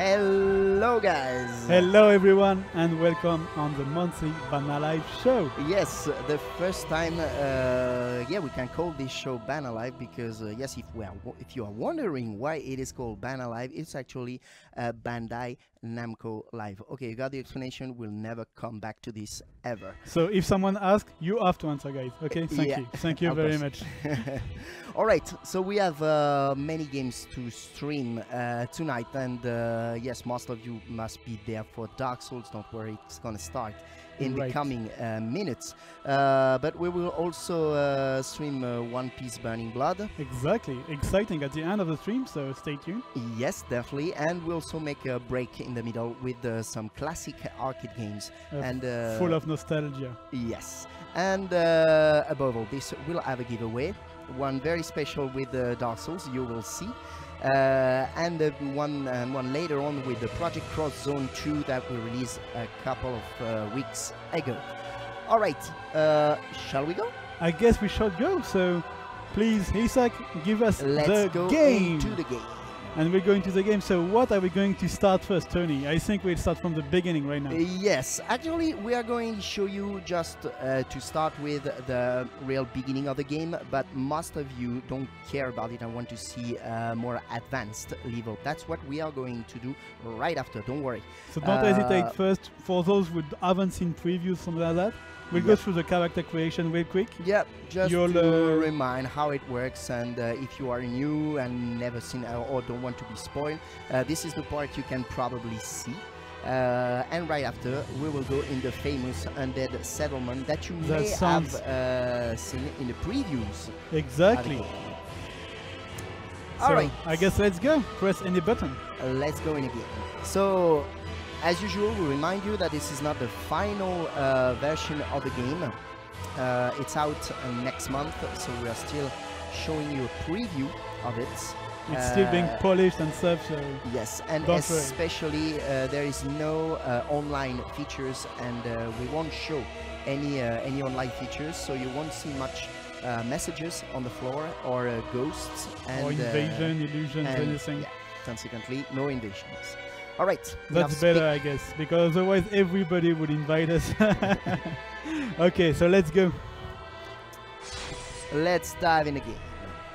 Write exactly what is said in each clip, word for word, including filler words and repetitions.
Hello guys! Hello everyone and welcome on the monthly Banalive show. Yes, the first time, uh, yeah, we can call this show Banalive because, uh, yes, if we are, if you are wondering why it is called Banalive, it's actually uh, Bandai Namco Live. Okay, you got the explanation. We'll never come back to this ever. So if someone asks, you have to answer, guys. Okay, thank yeah. you, thank you very much. All right, so we have uh, many games to stream uh, tonight, and uh, yes, most of you must be there for Dark Souls. Don't worry, it's gonna start in right. the coming uh, minutes. Uh, but we will also uh, stream uh, One Piece Burning Blood. Exactly, exciting at the end of the stream, so stay tuned. Yes, definitely, and we also make a break in the middle with uh, some classic arcade games Uh, and uh, full of nostalgia. yes, and uh, above all this, we'll have a giveaway. One very special with uh, Dark Souls, you will see. Uh, and uh, one and one later on with the Project Cross Zone two that we released a couple of uh, weeks ago. All right, uh, shall we go? I guess we should go, so please, Isak, give us Let's the go game. into the game. And we're going to the game, so what are we going to start first, Tony? I think we'll start from the beginning right now. Uh, yes, actually we are going to show you just uh, to start with the real beginning of the game, but most of you don't care about it and want to see a more advanced level. That's what we are going to do right after, don't worry. So don't uh, hesitate first, for those who haven't seen previews, something like that, we'll yep. go through the character creation real quick. Yeah, just You'll, to uh, remind how it works, and uh, if you are new and never seen uh, or don't want to be spoiled, uh, this is the part you can probably see. Uh, and right after, we will go in the famous Undead Settlement that you That may sounds- have uh, seen in the previews. Exactly. All so right, I guess let's go. Press any button. uh, let's go in again. So, as usual, we remind you that this is not the final uh, version of the game. Uh, it's out uh, next month, so we are still showing you a preview of it. It's still being Uh, polished and stuff, so Yes, and Don't worry. especially uh, there is no uh, online features, and uh, we won't show any uh, any online features, so you won't see much uh, messages on the floor or uh, ghosts and or invasion, uh, illusions, and, anything. Yeah, consequently, no invasions. All right, That's enough better, I guess, because otherwise everybody would invite us. Okay, so let's go. speak. Let's dive in again.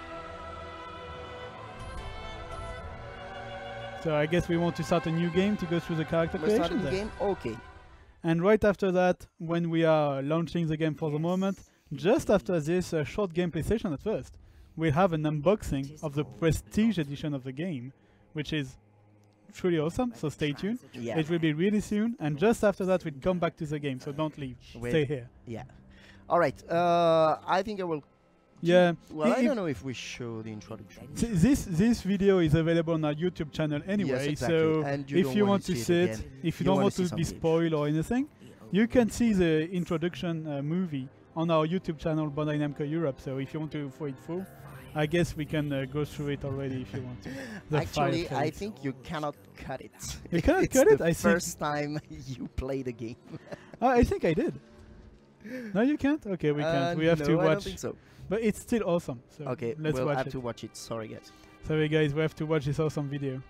So I guess we want to start a new game to go through the character We're starting creation. the game. Okay. And right after that, when we are launching the game for the moment, just after this uh, short gameplay session at first, we'll have an unboxing of the Prestige edition of the game, which is truly awesome, so stay tuned. Yeah. It will be really soon, and just after that we'll come back to the game, so don't leave. Wait. Stay here. Yeah. All right. Uh, I think I will. Yeah. Well, I if- don't know if we show the introduction. th- This this video is available on our YouTube channel anyway, Yes, exactly. so And you if don't you wanna want to see see it it, again, if you you don't wanna want see to be something. spoiled or anything, you can see the introduction uh, movie on our YouTube channel, Bandai Namco Europe. So if you want to for it full, I guess we can uh, go through it already if you want to. The Actually, fire I credits. think you cannot cut it. You cannot it's cut the it? I think- first time you play the game. Oh, I think I did. No, you can't. Okay, we Uh, can't. We have no, to I don't watch. think so. But it's still awesome. So Okay, let's we'll watch have it. to watch it. Sorry, guys. Sorry guys, we have to watch this awesome video.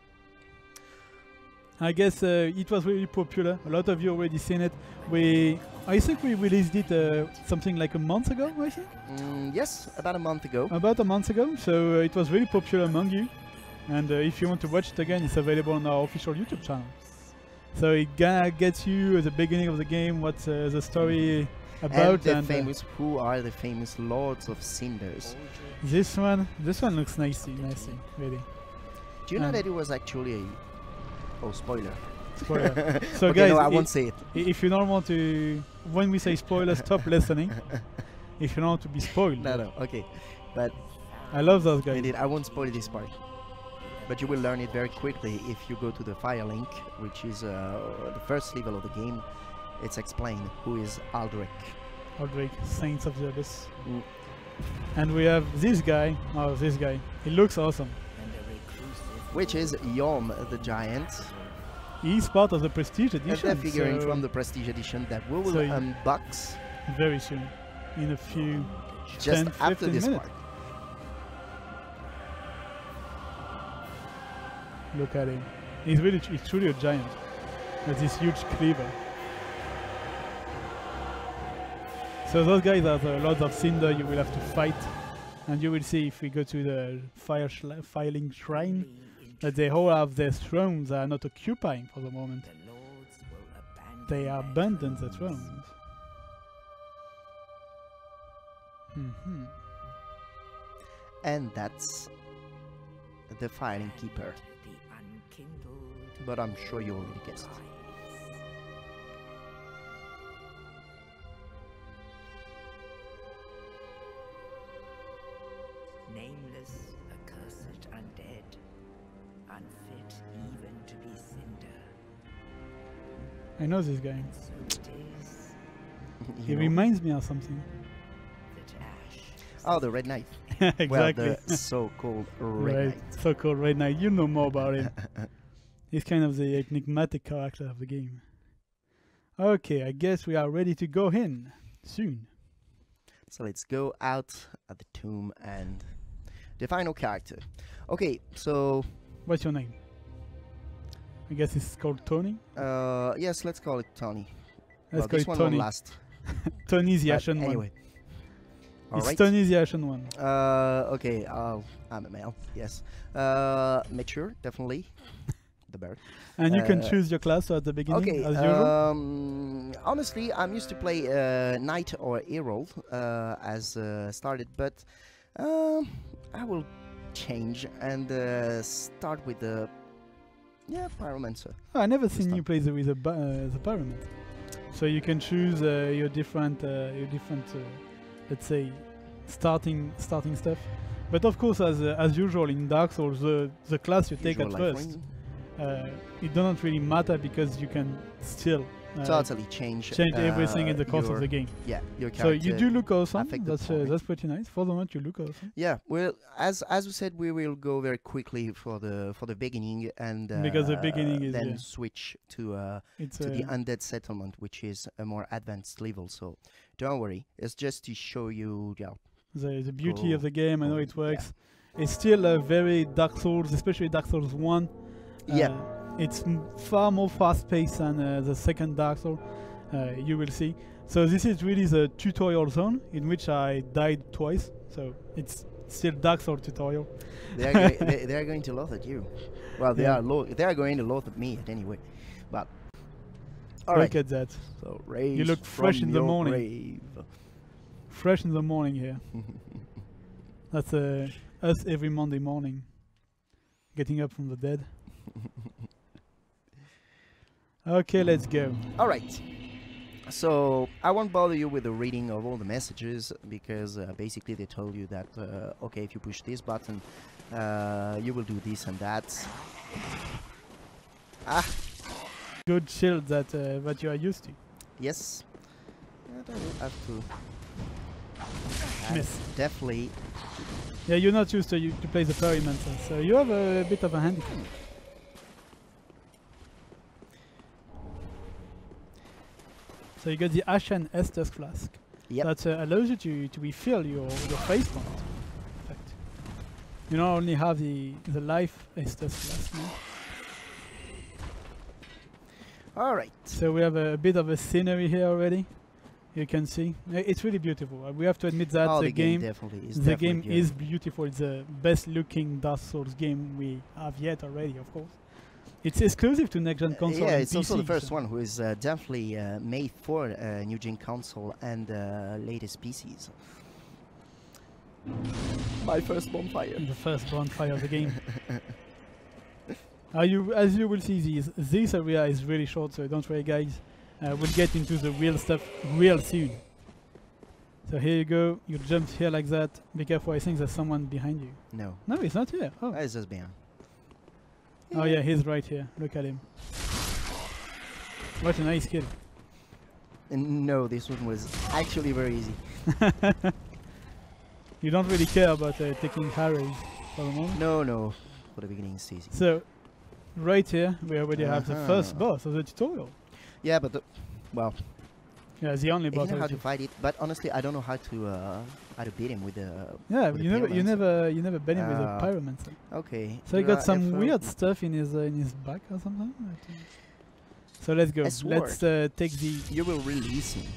I guess uh, it was really popular. A lot of you already seen it. We, I think we released it uh, something like a month ago, I think? Mm, yes, about a month ago. About a month ago. So uh, it was really popular among you. And uh, if you want to watch it again, it's available on our official YouTube channel. So it gonna get you at the beginning of the game, what's uh, the story about. and the and, uh, famous, who are the famous Lords of Cinders? this one, this one looks nicey, nicey, really. Do you know um, that it was actually a... Oh, spoiler. Spoiler. So okay, guys, no, I i- won't say it. I- if you don't want to, when we say spoiler, stop listening. If you don't want to be spoiled. No, no, okay. But I love those guys. indeed, I won't spoil this part. But you will learn it very quickly if you go to the fire link, which is uh, the first level of the game. It's explained who is Aldrich. Aldrich, Saints of the Abyss. Mm. And we have this guy. Oh, this guy. He looks awesome. Which is Yom the Giant. He's part of the Prestige And edition. they're figuring so from the Prestige Edition that we will So you- unbox very soon, in a few just ten, after fifteen this minutes. part. Look at him. He's really, he's truly a giant. With this huge cleaver. So those guys are the Lords of Cinder you will have to fight. And you will see if we go to the fire filing shrine that they all have their thrones that are not occupying for the moment. They are abandoned the thrones. Mm-hmm. And that's the filing keeper. But I'm sure you already guessed. Nameless, accursed undead, unfit even to be cinder. I know this guy. So it is He know? reminds me of something. that ash. Oh, the Red Knight. Exactly. Well, the so-called Red right. Knight. So called Red Knight. You know more about him. He's kind of the enigmatic character of the game. Okay, I guess we are ready to go in soon. So let's go out at the tomb and the final character. Okay, so What's your name? I guess it's called Tony. uh, yes, let's call it Tony. Let's well, call this it one Tony. won't last. Tony's the But Ashen anyway. one. It's Alright. Tony's the Ashen one. Uh, okay, uh, I'm a male, yes. Uh, mature, definitely. The bird. And you can uh, choose your class at the beginning, Okay, as usual. um, honestly, I'm used to play uh, Knight or Herald uh, as uh, started, but um, I will change and uh, start with the yeah Pyromancer. Oh, I never this seen you time. play the, with the, ba- uh, the Pyramid. So you can choose uh, your different, uh, your different, uh, let's say, starting starting stuff. But of course, as uh, as usual in Dark Souls, the the class you take Usual at life first, ring. uh, it doesn't really matter because you can still uh, Totally change. change everything in uh, the course your, of the game. Yeah, your So character. you do look awesome. affected That's for uh, me. that's pretty nice. For the moment, you look awesome. Yeah, well, as as we said, we will go very quickly for the for the beginning and uh, Because the beginning is, then yeah. switch to uh, It's to uh, the undead settlement, which is a more advanced level. So don't worry, it's just to show you, yeah, the the beauty Go- of the game. I know go- it works. It's still a very Dark Souls, especially Dark Souls one. Yeah. Uh, it's m- far more fast-paced than uh, the second Dark Souls. Uh, you will see. So this is really the tutorial zone in which I died twice. So it's still Dark Souls tutorial. they are go- they, they are going to laugh at you. Well, they Yeah. are lo- they are going to laugh at me at anyway. But all Look right, at that. so raise look fresh from in the your morning. grave. Fresh in the morning here. That's uh, us every Monday morning. Getting up from the dead. Okay, let's go. All right. So I won't bother you with the reading of all the messages because uh, basically they told you that uh, okay, if you push this button, uh, you will do this and that. Ah, Good shield that uh, that you are used to. yes. And I will have to. add Miss. Definitely. Yeah, you're not used to you to play the Perimancer, so you have a bit of a handicap. So you got the Ashen Estus flask. Yep. That uh, allows you to, to refill your, your face point. In fact, you not only have the the life Estus flask now. All right. So we have a, bit of a scenery here already. You can see I- it's really beautiful. Uh, we have to admit that oh, the, the game, game, definitely is. the definitely game is beautiful. It's the best looking Dark Souls game we have yet already. Of course, it's exclusive to next gen Uh, console. yeah, and it's P C, also the first so- one who is uh, definitely uh, made for uh, new gen console and uh, latest P Cs. My first bonfire. The first bonfire of the game. Are you, as you will see, this this area is really short, so don't worry, guys. Uh, we'll get into the real stuff real soon. So here you go. You jump here like that. Be careful. I think there's someone behind you. No, No, he's not here. Oh, it's just behind. oh yeah, he's right here. Look at him. What a nice kid. And no, this one was actually very easy. You don't really care about uh, taking arrows for the moment. No, no, for the beginning it's easy. So, right here, we already have the first Uh-huh. boss of the tutorial. Yeah, but the, well, Yeah, the only If boss. you know how of to the- fight it, but honestly, I don't know how to uh, how to beat him with the. Yeah, with you the never, you pyromancer. never, you never bet him with a Ah. pyromancer. Okay. So he Dura got some F- weird stuff in his uh, in his back or something. I think. So let's go. A sword. Let's uh, take the. You will release him.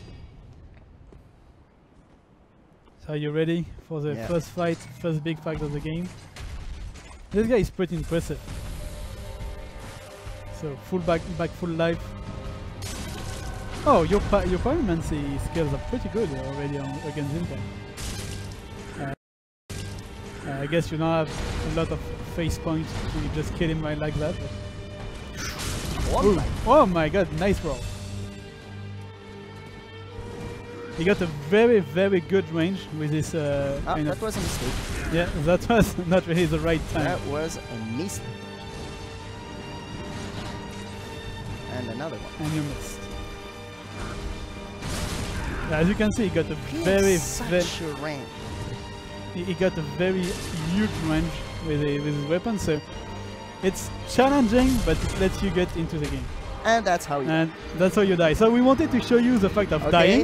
So are you ready for the Yeah. first fight, first big fight of the game? This guy is pretty impressive. So full back, back full life. Oh, your pi- your pyromancy skills are pretty good already on, against this guy. Uh, uh, I guess you now have a lot of face points. You just kill him right like that. Oh Ooh. my- Oh my god, nice roll. He got a very, very good range with this uh, Ah, kind that of... was a mistake. Yeah, that was not really the right time. That was a mistake. And another one. And you missed. As you can see, he got a He has very, such very... a range. He he got a very huge range with, a, with his weapon, so it's challenging, but it lets you get into the game. And that's how you. And that's how you die. So we wanted to show you the fact of Okay. dying.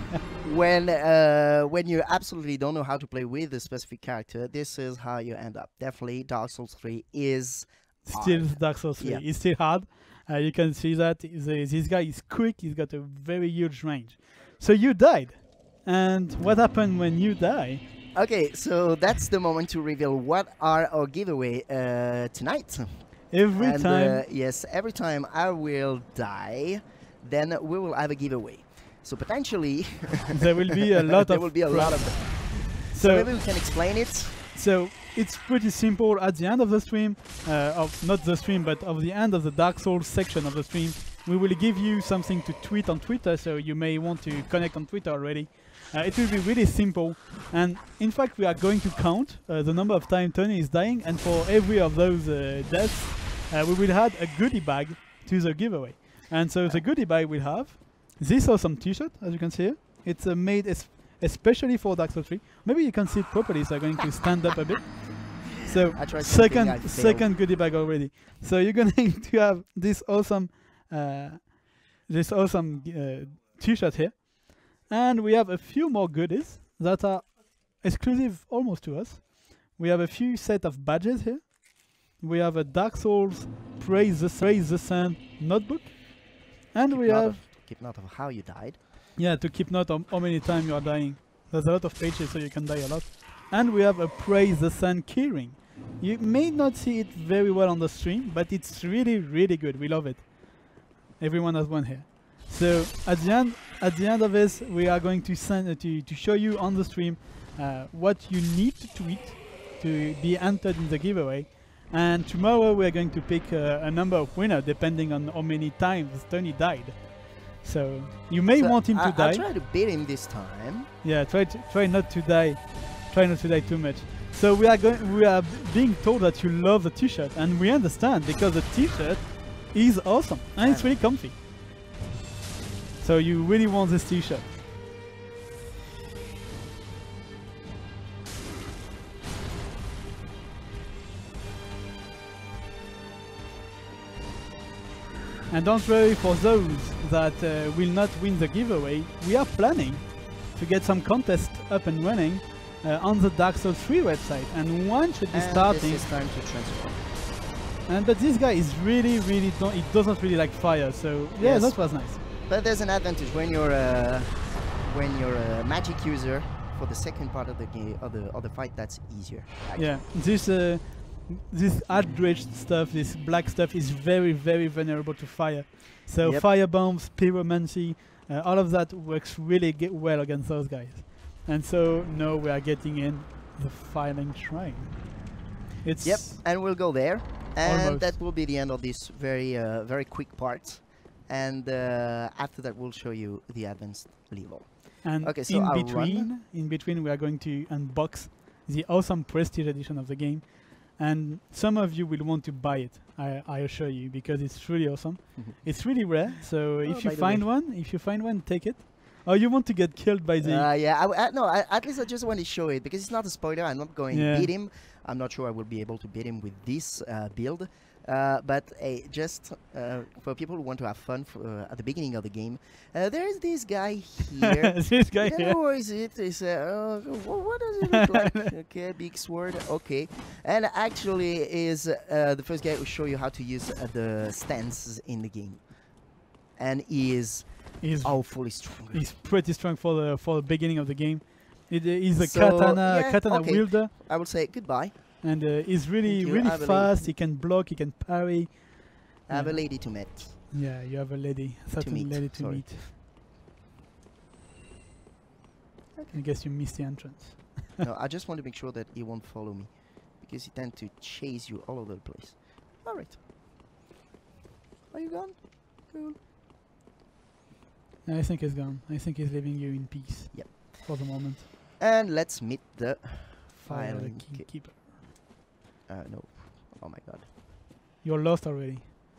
when uh, when you absolutely don't know how to play with a specific character, this is how you end up. Definitely, Dark Souls three is Still hard. Dark Souls three. Yeah. It's still hard. Uh, you can see that the, this guy is quick. He's got a very huge range. So you died. And what happened when you die? Okay, so that's the moment to reveal what are our giveaway uh, tonight. Every and, time. Uh, yes, every time I will die, then we will have a giveaway. So potentially, There will be a lot there of will be a pri- lot of them. So, So, maybe we can explain it. so it's pretty simple. At the end of the stream, uh, of not the stream, but of the end of the Dark Souls section of the stream, we will give you something to tweet on Twitter. So you may want to connect on Twitter already. Uh, it will be really simple. And in fact, we are going to count uh, the number of times Tony is dying. And for every of those uh, deaths, uh, we will add a goodie bag to the giveaway. And so the goodie bag will have this awesome T-shirt, as you can see here. It's uh, made es especially for Dark Souls three. Maybe you can see it properly, so I'm going to stand up a bit. So I tried something, I second failed. second goodie bag already. So you're going to have this awesome uh, this awesome uh, T-shirt here, and we have a few more goodies that are exclusive almost to us. We have a few set of badges here. We have a Dark Souls Praise the Praise the Sun notebook, and Keep we note have of, keep note of how you died. yeah to keep note of how many times you are dying. There's a lot of pages, so you can die a lot. And we have a Praise the Sun keyring. You may not see it very well on the stream, but it's really, really good. We love it. Everyone has one here. So at the end, at the end of this, we are going to send uh, to to show you on the stream uh, what you need to tweet to be entered in the giveaway. And tomorrow we are going to pick uh, a number of winners depending on how many times Tony died. So you may So want him I, to die. I'll try to beat him this time. Yeah, try to, try not to die. Try not to die too much. So we are going. We are b- being told that you love the T-shirt, and we understand because the T-shirt is awesome and it's Yeah. really comfy. So you really want this T-shirt. And don't worry for those that uh, will not win the giveaway. We are planning to get some contest up and running uh, on the Dark Souls three website, and one should be And starting. this is time to transform. And but this guy is really, really don't. He doesn't really like fire, so yeah, Yes. that was nice. But there's an advantage when you're a when you're a magic user. For the second part of the game, of the of the fight, that's easier. actually. Yeah, this uh, this outraged stuff, this black stuff, is very, very vulnerable to fire. So Yep. fire bombs, pyromancy, uh, all of that works really ge- well against those guys. And so now we are getting in the Filing Shrine. It's Yep, and we'll go there, and Almost. that will be the end of this very uh, very quick part. And uh, after that, we'll show you the advanced level. And Okay, so in I'll between, run. in between, we are going to unbox the awesome Prestige edition of the game, and some of you will want to buy it. I, I assure you, because it's really awesome. It's really rare, so if Oh, you by the find way. one, if you find one, take it. Or you want to get killed by the? Uh, yeah, I, w- I- no, I, at least I just want to show it because it's not a spoiler. I'm not going Yeah. to beat him. I'm not sure I will be able to beat him with this uh, build. Uh, but uh, just uh, for people who want to have fun for, uh, at the beginning of the game, uh, there is this guy here. This guy Yeah, here. where is it? Is uh, uh, wh- what does it look like? Okay, big sword. Okay, and actually is uh, the first guy who show you how to use uh, the stances in the game, and he is He's awfully strong. he's pretty strong for the for the beginning of the game. It, uh, he's a So, katana yeah, katana okay. wielder, I will say goodbye. and uh, he's really Thank you, really Adeline. fast. He can block. He can parry. I have a Yeah. lady to meet. Yeah, you have a lady, certain meet, lady to sorry. meet. I guess you missed the entrance. No, I just want to make sure that he won't follow me, because he tends to chase you all over the place. All right. Are you gone? Cool. I think he's gone. I think he's leaving you in peace. Yep. For the moment. And let's meet the Fire filing King ki- keeper. Uh, no. Oh my god. You're lost already.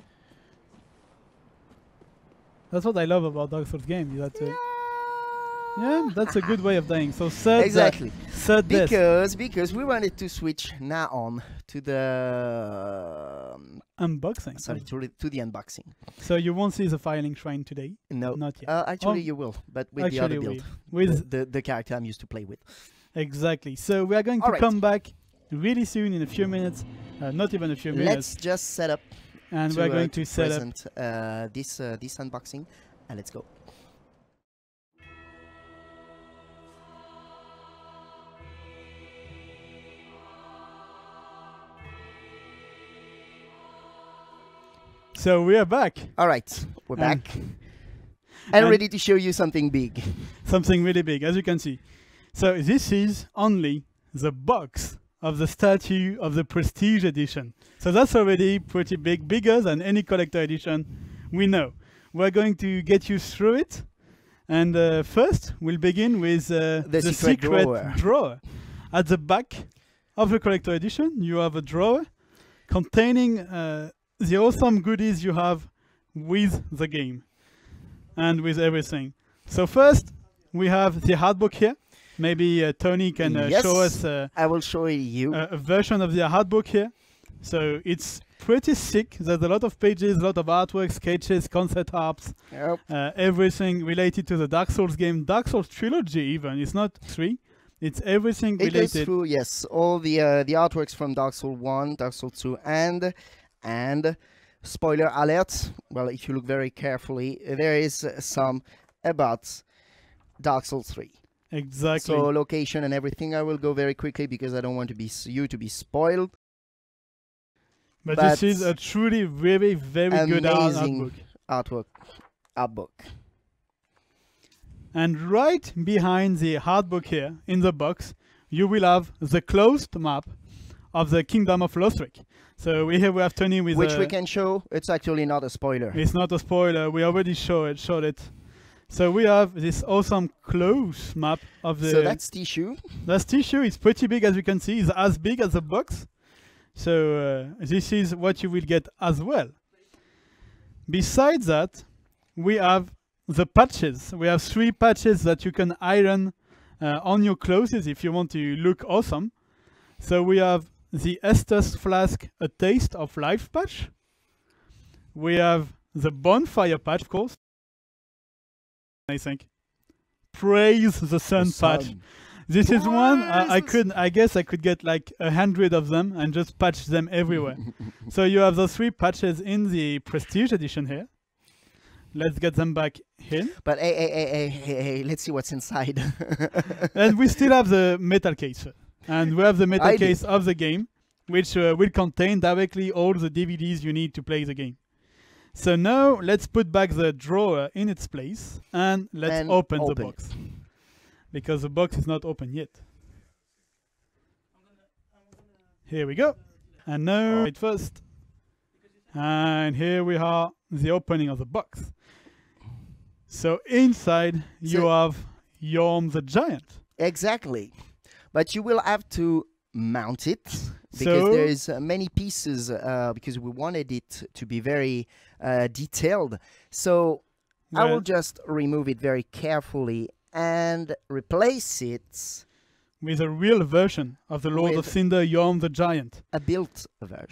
That's what I love about Dark Souls games. That uh, yeah, that's a good way of dying. So third, Exactly. uh, third death. Because because we wanted to switch now on to the um, Unboxing. sorry to, the- to the unboxing. So you won't see the filing shrine today. No. Not yet. Uh, actually, Oh. you will, but with the other Actually, build, we- with the, the the character I'm used to play with. exactly. So we are going to Alright. come back really soon in a few minutes. Uh, not even a few minutes. Let's just set up. And to, we're uh, going to set up. present uh, this uh, this unboxing, and let's go. So we are back. All right, we're Um, back and, and- ready to show you something big. Something really big, as you can see. So this is only the box of the statue of the Prestige Edition. So that's already pretty big, bigger than any collector edition we know. We're going to get you through it. And uh, first, we'll begin with uh, The secret drawer. drawer. At the back of the collector edition, you have a drawer containing uh, the awesome goodies you have with the game and with everything. So first, we have the hard book here. Maybe uh, Tony can uh, Yes. show us uh, I will show you. a, a version of the hard book here. So it's pretty sick. There's a lot of pages, a lot of artwork, sketches, concept arts, Yep. uh, everything related to the Dark Souls game, Dark Souls trilogy even. It's not three. It's everything It goes related. through, yes, all the uh, the artworks from Dark Souls one, Dark Souls two, and and spoiler alert. Well, if you look very carefully, there is uh, some about Dark Souls three. Exactly. So location and everything. I will go very quickly because I don't want to be s- you to be spoiled. but, but this is a truly very, very good art, art amazing book. Artwork, art book. And right behind the hard book here, in the box, you will have the closed map of the Kingdom of Lothric. So we here we have Tony with Which a, we can show. It's actually not a spoiler. It's not a spoiler. We already show it, showed it. So we have this awesome close map of the. So that's tissue. That's tissue. It's pretty big, as you can see. It's as big as the box. So uh, this is what you will get as well. Besides that, we have the patches. We have three patches that you can iron uh, on your clothes if you want to look awesome. So we have the Estus Flask, A Taste of Life patch. We have the Bonfire patch, of course. I think. Praise the Sun The patch. sun. This is one I, I Praise the could I guess I could get like a hundred of them and just patch them everywhere. So you have those three patches in the Prestige edition here. Let's get them back in. But hey, hey, hey, hey, hey, hey, let's see what's inside. And we still have the metal case. And we have the metal I do. case of the game, which uh, will contain directly all the D V Ds you need to play the game. So now let's put back the drawer in its place and let's And open, the open box. Because the box is not open yet. Here we go. And now it first. And here we are, the opening of the box. So inside you So- have Yorm the Giant. Exactly. But you will have to mount it because So- there is uh, many pieces uh, because we wanted it to be very uh, detailed. So I Well- will just remove it very carefully and replace it With a real version of the Lord of With- Cinder, Yorm the Giant. a built version.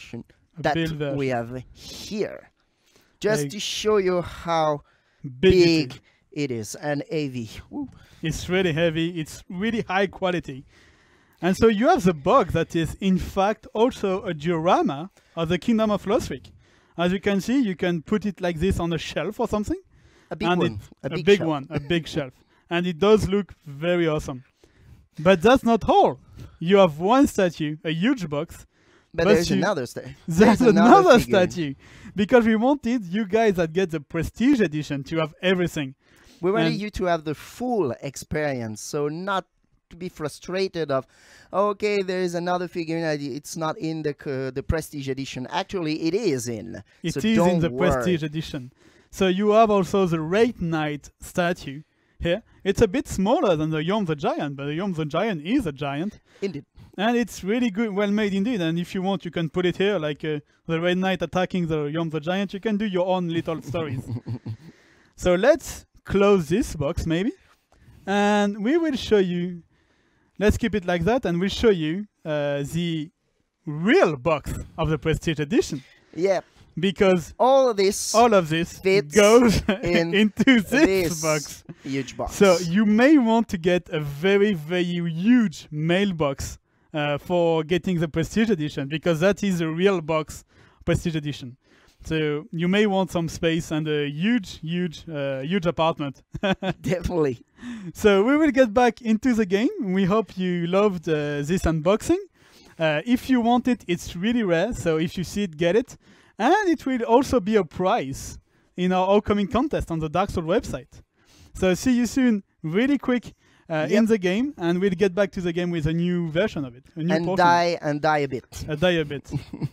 a that build version. we have here, just Like to show you how big, it big is. it is and heavy. Woo. It's really heavy. It's really high quality. And so you have the box that is in fact also a diorama of the Kingdom of Lothric. As you can see, you can put it like this on a shelf or something. A big and one. it- A a big, big shelf. one, a big shelf. And it does look very awesome. But that's not all. You have one statue, a huge box. But, but there's you- another statue. There's another figurine. statue. Because we wanted you guys that get the Prestige Edition to have everything. We wanted And- you to have the full experience, so not to be frustrated of, okay, there is another figurine, uh, it's not in the uh, the Prestige Edition. Actually, it is in. It so is in don't the worry. Prestige Edition. So you have also the Wraith Knight statue here. It's a bit smaller than the Yom the Giant, but the Yom the Giant is a giant. Indeed. And it's really good, well made indeed. And if you want, you can put it here, like uh, the Red Knight attacking the Yom the Giant. You can do your own little stories. So let's close this box, maybe. And we will show you, let's keep it like that, and we'll show you uh, the real box of the Prestige Edition. Yeah. Because All of this all of this fits goes in into this, this box. huge box. So you may want to get a very, very huge mailbox uh, for getting the Prestige Edition, because that is a real box Prestige Edition. So you may want some space and a huge, huge, uh, huge apartment. Definitely. So we will get back into the game. We hope you loved uh, this unboxing. Uh, if you want it, it's really rare. So if you see it, get it. And it will also be a prize in our upcoming contest on the Dark Souls website. So see you soon, really quick, uh, in Yep. the game, and we'll get back to the game with a new version of it. A new And portion. die and die a bit. Uh, die a bit.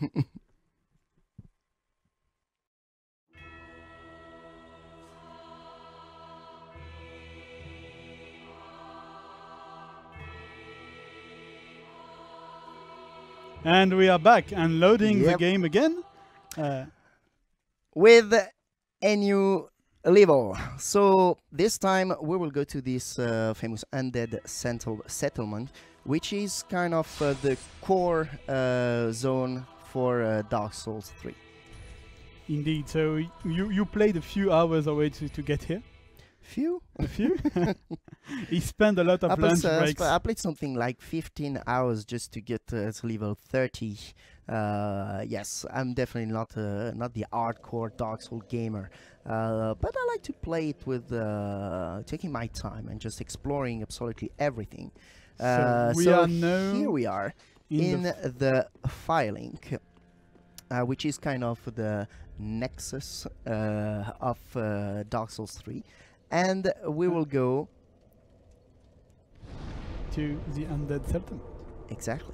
And we are back and loading the Yep. game again. Uh, With a new level. So this time we will go to this uh, famous undead settle settlement, which is kind of uh, the core uh, zone for uh, Dark Souls three. indeed. So y- you you played a few hours away to, to get here. Few? A few. He spent a lot of I played, lunch uh, breaks. sp- I played something like fifteen hours just to get uh, to level thirty. Uh, yes, I'm definitely not uh, not the hardcore Dark Souls gamer, uh, but I like to play it with uh, taking my time and just exploring absolutely everything. Uh, we so are now here we are in in the the filing, uh, which is kind of the nexus uh, of uh, Dark Souls three, and we Uh. will go to the undead settlement. exactly.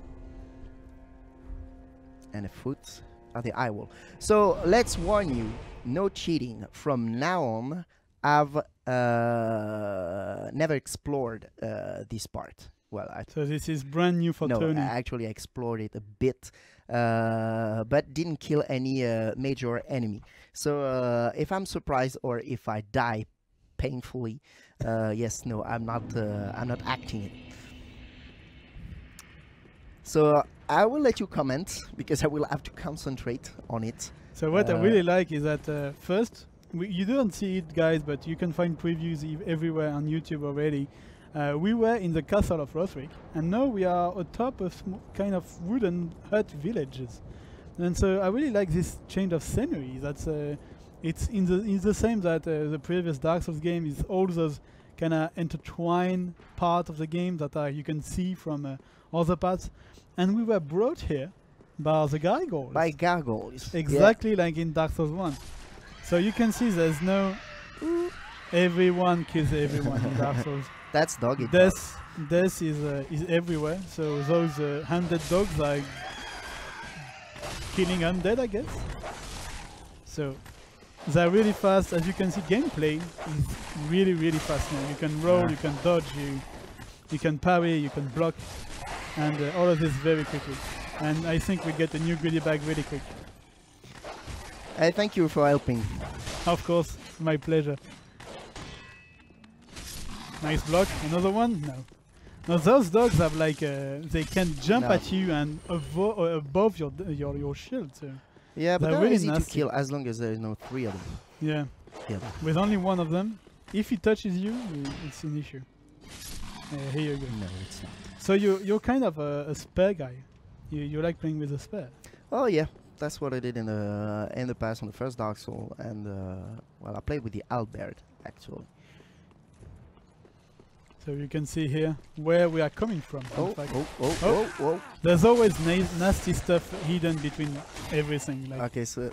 And a foot at the eye wall. So let's warn you, no cheating. From now on, I've uh, never explored uh, this part. Well, I So this is brand new for no, Tony. I actually explored it a bit, uh, but didn't kill any uh, major enemy. So uh, if I'm surprised or if I die painfully, uh, yes, no, I'm not. Uh, I'm not acting it. So I will let you comment because I will have to concentrate on it. So what I Uh, really like is that uh, first, we, you don't see it, guys, but you can find previews ev- everywhere on YouTube already. Uh, we were in the castle of Lothric, and now we are atop of sm- kind of wooden hut villages. And so I really like this change of scenery. That's uh, it's in the it's the same that uh, the previous Dark Souls game is all those kind of intertwined part of the game that uh, you can see from uh, other parts. And we were brought here by the gargoyles. By gargoyles. Yeah. Exactly like in Dark Souls one. So you can see there's no everyone kills everyone in Dark Souls. That's doggy. dog. Death, death is uh, is everywhere. So those uh, handed dogs are killing undead, I guess. So they're really fast. As you can see, gameplay is really really fast now. You can roll, Yeah. you can dodge, you you can parry, you can block, and uh, all of this very quickly. And I think we get a new goodie bag really quick. I thank you for helping. Of course, my pleasure. Nice block. Another one? No. Now those dogs have like uh, they can jump No. at you and avo- uh, above your d- your your shield. So Yeah, but They're they're really easy to nasty. kill as long as there is no three of them. yeah, Yeah. with only one of them, if he touches you, i- it's an issue. Uh, here you go. No, it's not. So you you're kind of a, a spare guy. You you like playing with a spare. Oh yeah, that's what I did in the in the past on the first Dark Soul, and uh, well, I played with the Albert actually. So you can see here where we are coming from. in Oh, fact. oh, oh, Oh. oh, oh. There's always na- nasty stuff hidden between everything. Like Okay, so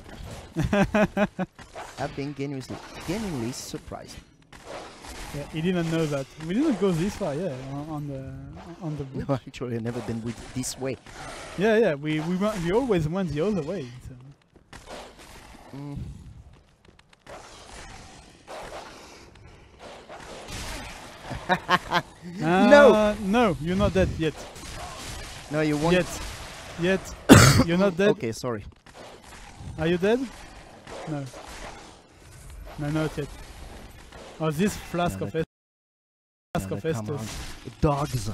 I've been genuinely, genuinely surprised. yeah, he didn't know that. We didn't go this far, yeah, on, on the on the bridge. No, actually, I've never been with this way. Yeah, yeah. We we went, we always went the other way. So. Mm. Uh, no, you're not dead yet. No, you won't. Yet, yet. You're not dead. Okay, sorry. Are you dead? No. No, not yet. Oh, this flask No, of that- Est- flask No, of but come Estus. on. Dogs.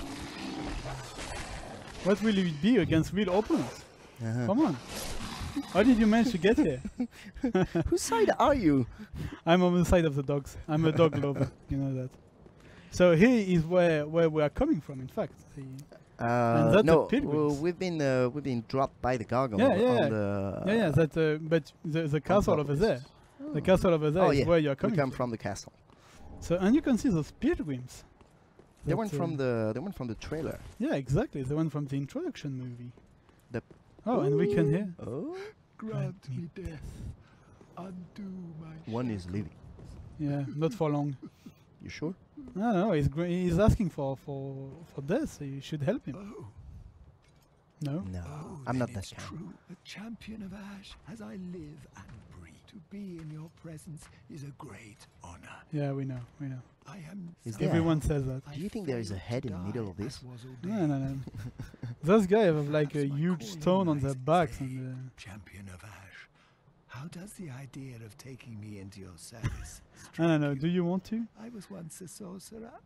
What will it be against real opponents? Uh-huh. Come on. How did you manage to get here? Whose side are you? I'm on the side of the dogs. I'm a dog lover. You know that. So here is where where we are coming from. In fact, the, Uh, that's the no, pilgrims. well, we've been uh, we've been dropped by the gargoyle. Yeah, on yeah, yeah. the, yeah, yeah. That. Uh, but the the castle over there. The castle over there Oh, is yeah. where you are We coming come from. from the castle. So and you can see those pilgrims. They that, went uh, from the they went from the trailer. Yeah, exactly. The one from the introduction movie. The Oh, and we can hear. Oh, Grant me death. Undo my one is living. Yeah, not for long. You sure? No, no, he's gr- he's asking for for for death. So you should help him. Oh, No. No, oh, I'm then not that it's kind. true. A champion of Ash, as I live and breathe. To be in your presence is a great honor. Yeah, we know, we know. I am. Is sorry. there- Everyone says that. I Do you think there is a failed head to in the middle die of this? as was No, no, ordained. no. Those guys have like a Perhaps my huge calling stone on their lies backs, today. and uh, Champion of Ash. How does the idea of taking me into your service I don't know. strike Do you want to? I was once a sorcerer.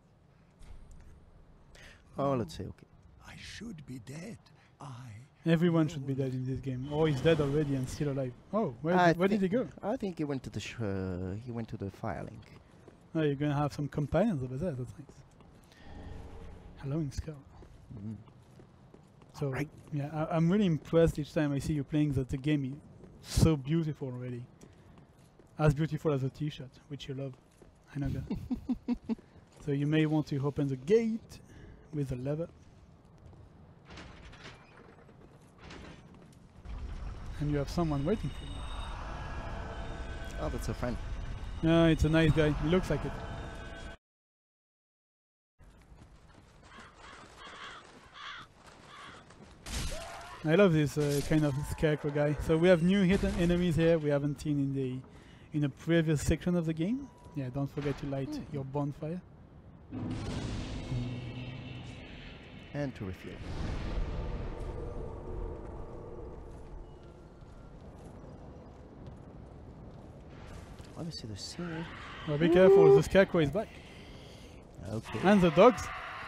Oh, let's say okay. I should be dead. I. Everyone should be dead in this game, or he's dead already and still alive. Oh, where, I did, where did he think- go? I think he went to the sh uh, he went to the fire link. Oh, you're gonna have some companions over there. That's nice. Halloween Skull. Mm. So Alright. yeah, I, I'm really impressed each time I see you playing that the game is so beautiful already. As beautiful as a T-shirt, which you love. I know that. So you may want to open the gate with a lever. And you have someone waiting for you. Oh, that's a friend. No, it's a nice guy. He looks like it. I love this uh, kind of scarecrow guy. So we have new hidden enemies here we haven't seen in the in a previous section of the game. Yeah, don't forget to light your bonfire. And to refuel. Let me see the scenery. Well, be careful, the scarecrow is back. Okay. And the dogs.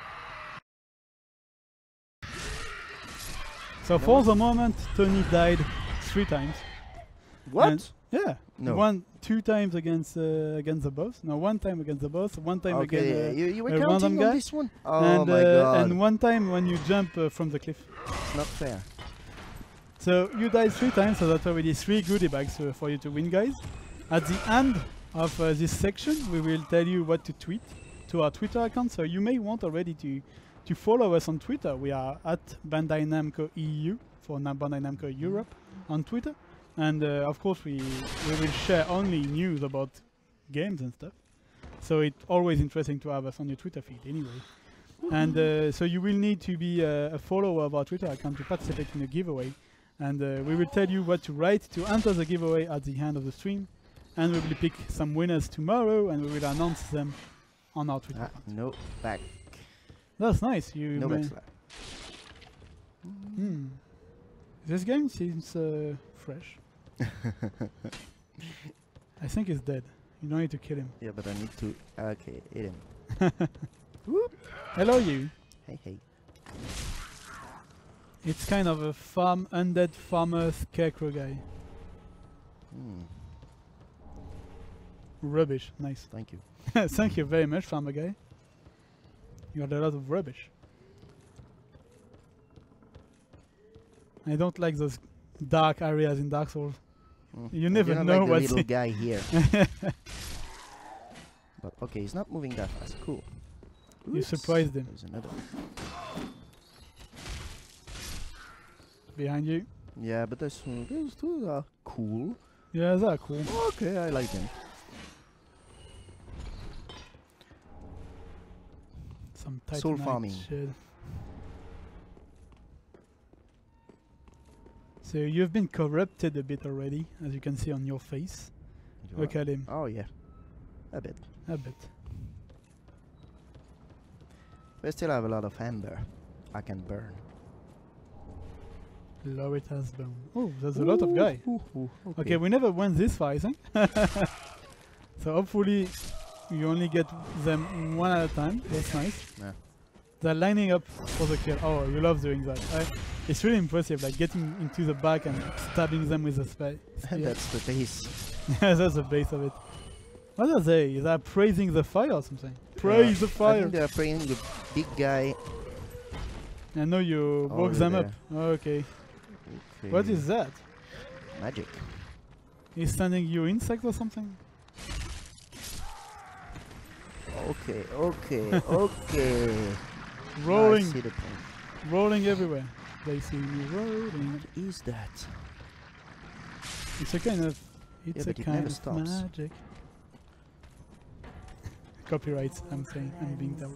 So for the moment, Tony died three times. What? And- Yeah. No. One, two times against uh, against the boss. No, one time against the boss. One time Okay, again. you, you were a random counting guy, on this one? Uh, Oh and my uh, god. and one time when you jump uh, from the cliff. It's not fair. So you died three times. So that's already three goodie bags uh, for you to win, guys. At the end of uh, this section, we will tell you what to tweet to our Twitter account. So you may want already to to follow us on Twitter. We are at Bandai Namco E U for Na- Bandai Namco Europe on Twitter. And uh, of course, we we will share only news about games and stuff. So it's always interesting to have us on your Twitter feed, anyway. And uh, so you will need to be uh, a follower of our Twitter account to participate in the giveaway. And uh, we will tell you what to write to enter the giveaway at the end of the stream. And we will pick some winners tomorrow, and we will announce them on our Twitter Ah, account. no back. That's nice. You No may- backslash. Hmm. This game seems uh, fresh. I think he's dead. You don't need to kill him. Yeah, but I need to. Okay, hit him. Hello, you. Hey, hey. It's kind of a farm, undead farmer scarecrow guy. Hmm. Rubbish, nice. Thank you. Thank you very much, farmer guy. You got a lot of rubbish. I don't like those dark areas in Dark Souls. Mm. You And never you're not know like the what's little in- guy here. But okay, he's not moving that fast. Cool. You Oops. surprised him. There's another. Behind you. Yeah, but those, uh, those two are cool. Yeah, that's cool. Okay, I like them. Some Soul Titanite farming. shit. So you've been corrupted a bit already, as you can see on your face. You Look are- at him, Oh yeah, a bit. a bit. We still have a lot of amber I can burn. Lower it has bone. Oh, there's a lot of guy. Ooh, ooh, okay. Okay, we never went this far, I think. So hopefully you only get them one at a time. That's nice. Yeah. They're lining up for the kill. Oh, you love doing that. I, it's really impressive, like getting into the back and stabbing them with a spa- spear. That's the base. Yeah, that's the base of it. What are they? They're praising the fire or something. Praise Uh, the I fire! think they are praying the big guy. I know you woke Over them there. up. Okay. Okay. What is that? Magic. He's sending you insects or something? Okay, okay, okay. Rolling, I see the point. rolling everywhere. They see me rolling. What is that? It's a kind of, it's Yeah, a but it kind never of stops. magic. Copyright. I'm saying. I'm being told.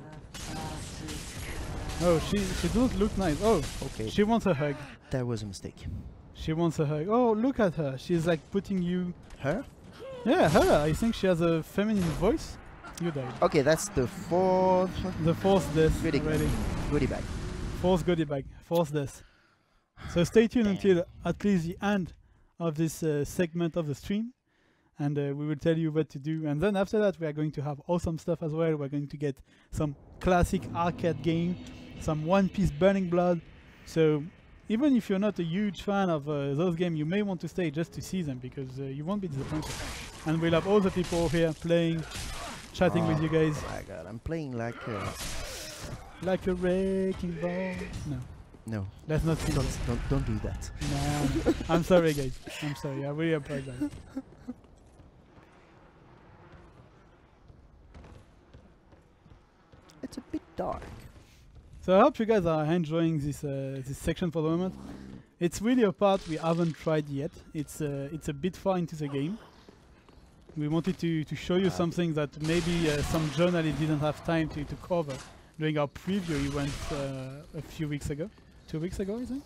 Oh, she she doesn't look nice. Oh, Okay, she wants a hug. that was a mistake. She wants a hug. Oh, look at her. She's like putting you. Her? Yeah, her. I think she has a feminine voice. You died. Okay, that's the fourth The fourth death Goodie. already. goodie bag. Fourth goodie bag. Fourth death. So stay tuned Damn. until at least the end of this uh, segment of the stream, and uh, we will tell you what to do. And then after that, we are going to have awesome stuff as well. We're going to get some classic arcade game, some One Piece Burning Blood. So even if you're not a huge fan of uh, those games, you may want to stay just to see them, because uh, you won't be disappointed. And we'll have all the people here playing, chatting with Oh you guys my god, I'm playing like uh, like a wrecking ball. No, no. let's not sing Don't, that. don't don't do that. No, I'm sorry, guys. I'm sorry. I really apologize. It's a bit dark. So I hope you guys are enjoying this uh, this section for the moment. It's really a part we haven't tried yet. It's uh, it's a bit far into the game. We wanted to, to show you Ah. something that maybe uh, some journalists didn't have time to, to cover during our preview event uh, a few weeks ago. Two weeks ago, I think?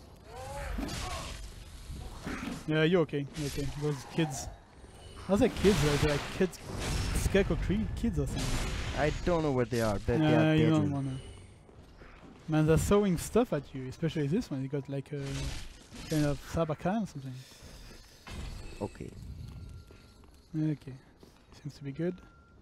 Yeah, you're okay. You're okay. Those kids. I was like kids, they're like kids, scarecrow tree kids or something. I don't know what they are, but they Yeah, are you don't deadly. wanna. Man, they're throwing stuff at you, especially this one. You got like a kind of Sabakan or something. Okay. Okay, seems to be good.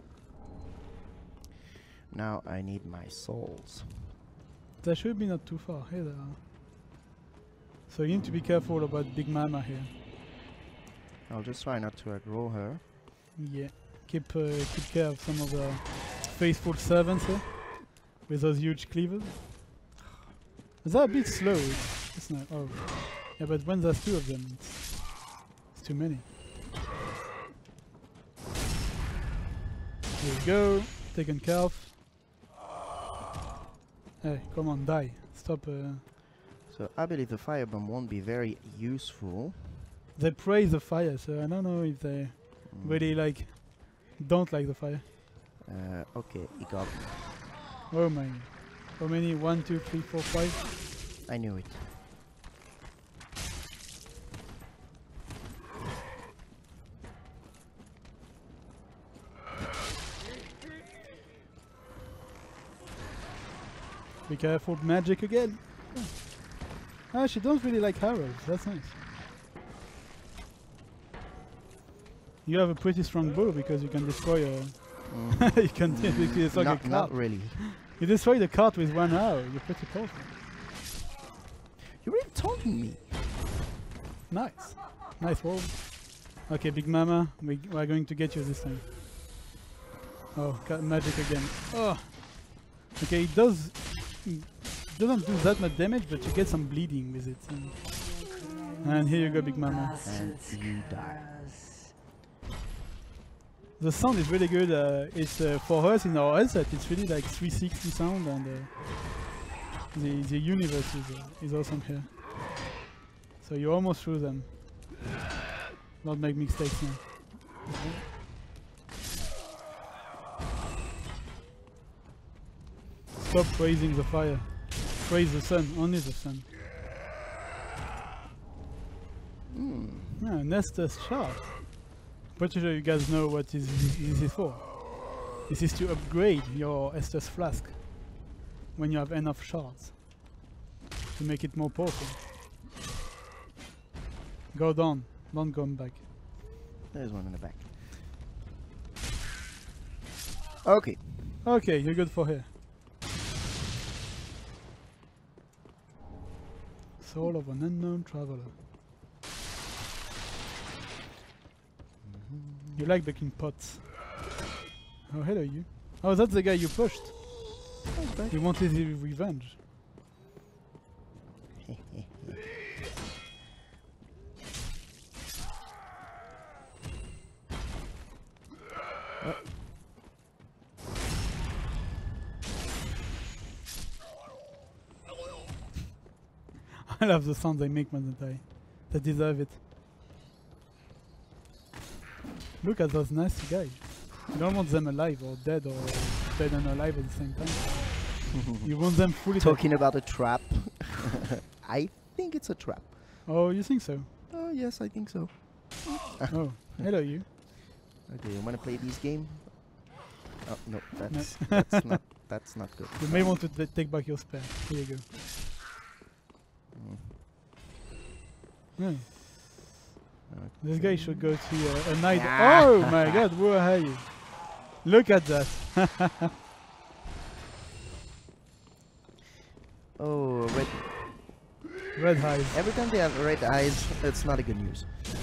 Now I need my souls. That should be not too far. Here they are. So you need to be careful about Big Mama here. I'll just try not to aggro her. Yeah, keep uh, keep care of some of the faithful servants here with those huge cleavers. They're a bit slow. It's, it's not. Oh, yeah, but when there's two of them, it's, it's too many. Here we go. Taken care of. Hey, come on, die. Stop. Uh, So I believe the firebomb won't be very useful. they praise the fire, so I don't know if they Mm. really like don't like the fire. Uh, okay, he got me. Oh my. How many? One, two, three, four, five? I knew it. Be careful, magic again. Oh. Ah, she don't really like arrows. That's nice. You have a pretty strong bow because you can destroy a. Mm. you can. It's like a not, not crab. really. You destroy the cart with one arrow. You're pretty powerful. You're really taunting me. Nice. Nice roll. Okay, Big Mama, we, we are going to get you this time. Oh, got magic again. Oh. Okay, it does... It doesn't do that much damage, but you get some bleeding with it. And, and here you go, Big Mama. And you die. The sound is really good. Uh, it's uh, for us in our headset. It's really like three sixty sound, and uh, the the universe is uh, is awesome here. So you're almost through them. Don't make mistakes now. Stop praising the fire. Praise the sun. Only the sun. Mm. Yeah, Nestor's shard. Pretty sure you guys know what is this is for. This is to upgrade your Estus flask when you have enough shards to make it more powerful. Go down, don't come back. There's one in the back. Okay. Okay, you're good for here. Soul of an unknown traveler. You like baking pots. Oh, hello you. Oh, that's the guy you pushed. You wanted his revenge. I love the sound they make when they die. They deserve it. Look at those nasty guys. You don't want them alive or dead or dead and alive at the same time. You want them fully Talking about a trap. I think it's a trap. Oh, you think so? Oh, yes, I think so. Oh, hello you. Okay, you want to play this game? Oh, no, that's, that's, not, that's not good. You may want to t take back your spare. Here you go. Mm. Yeah. Okay. This guy should go to uh, a night. Yeah. Oh my god, where are you? Look at that. Oh, red. Red eyes. Every time they have red eyes, it's not a good news.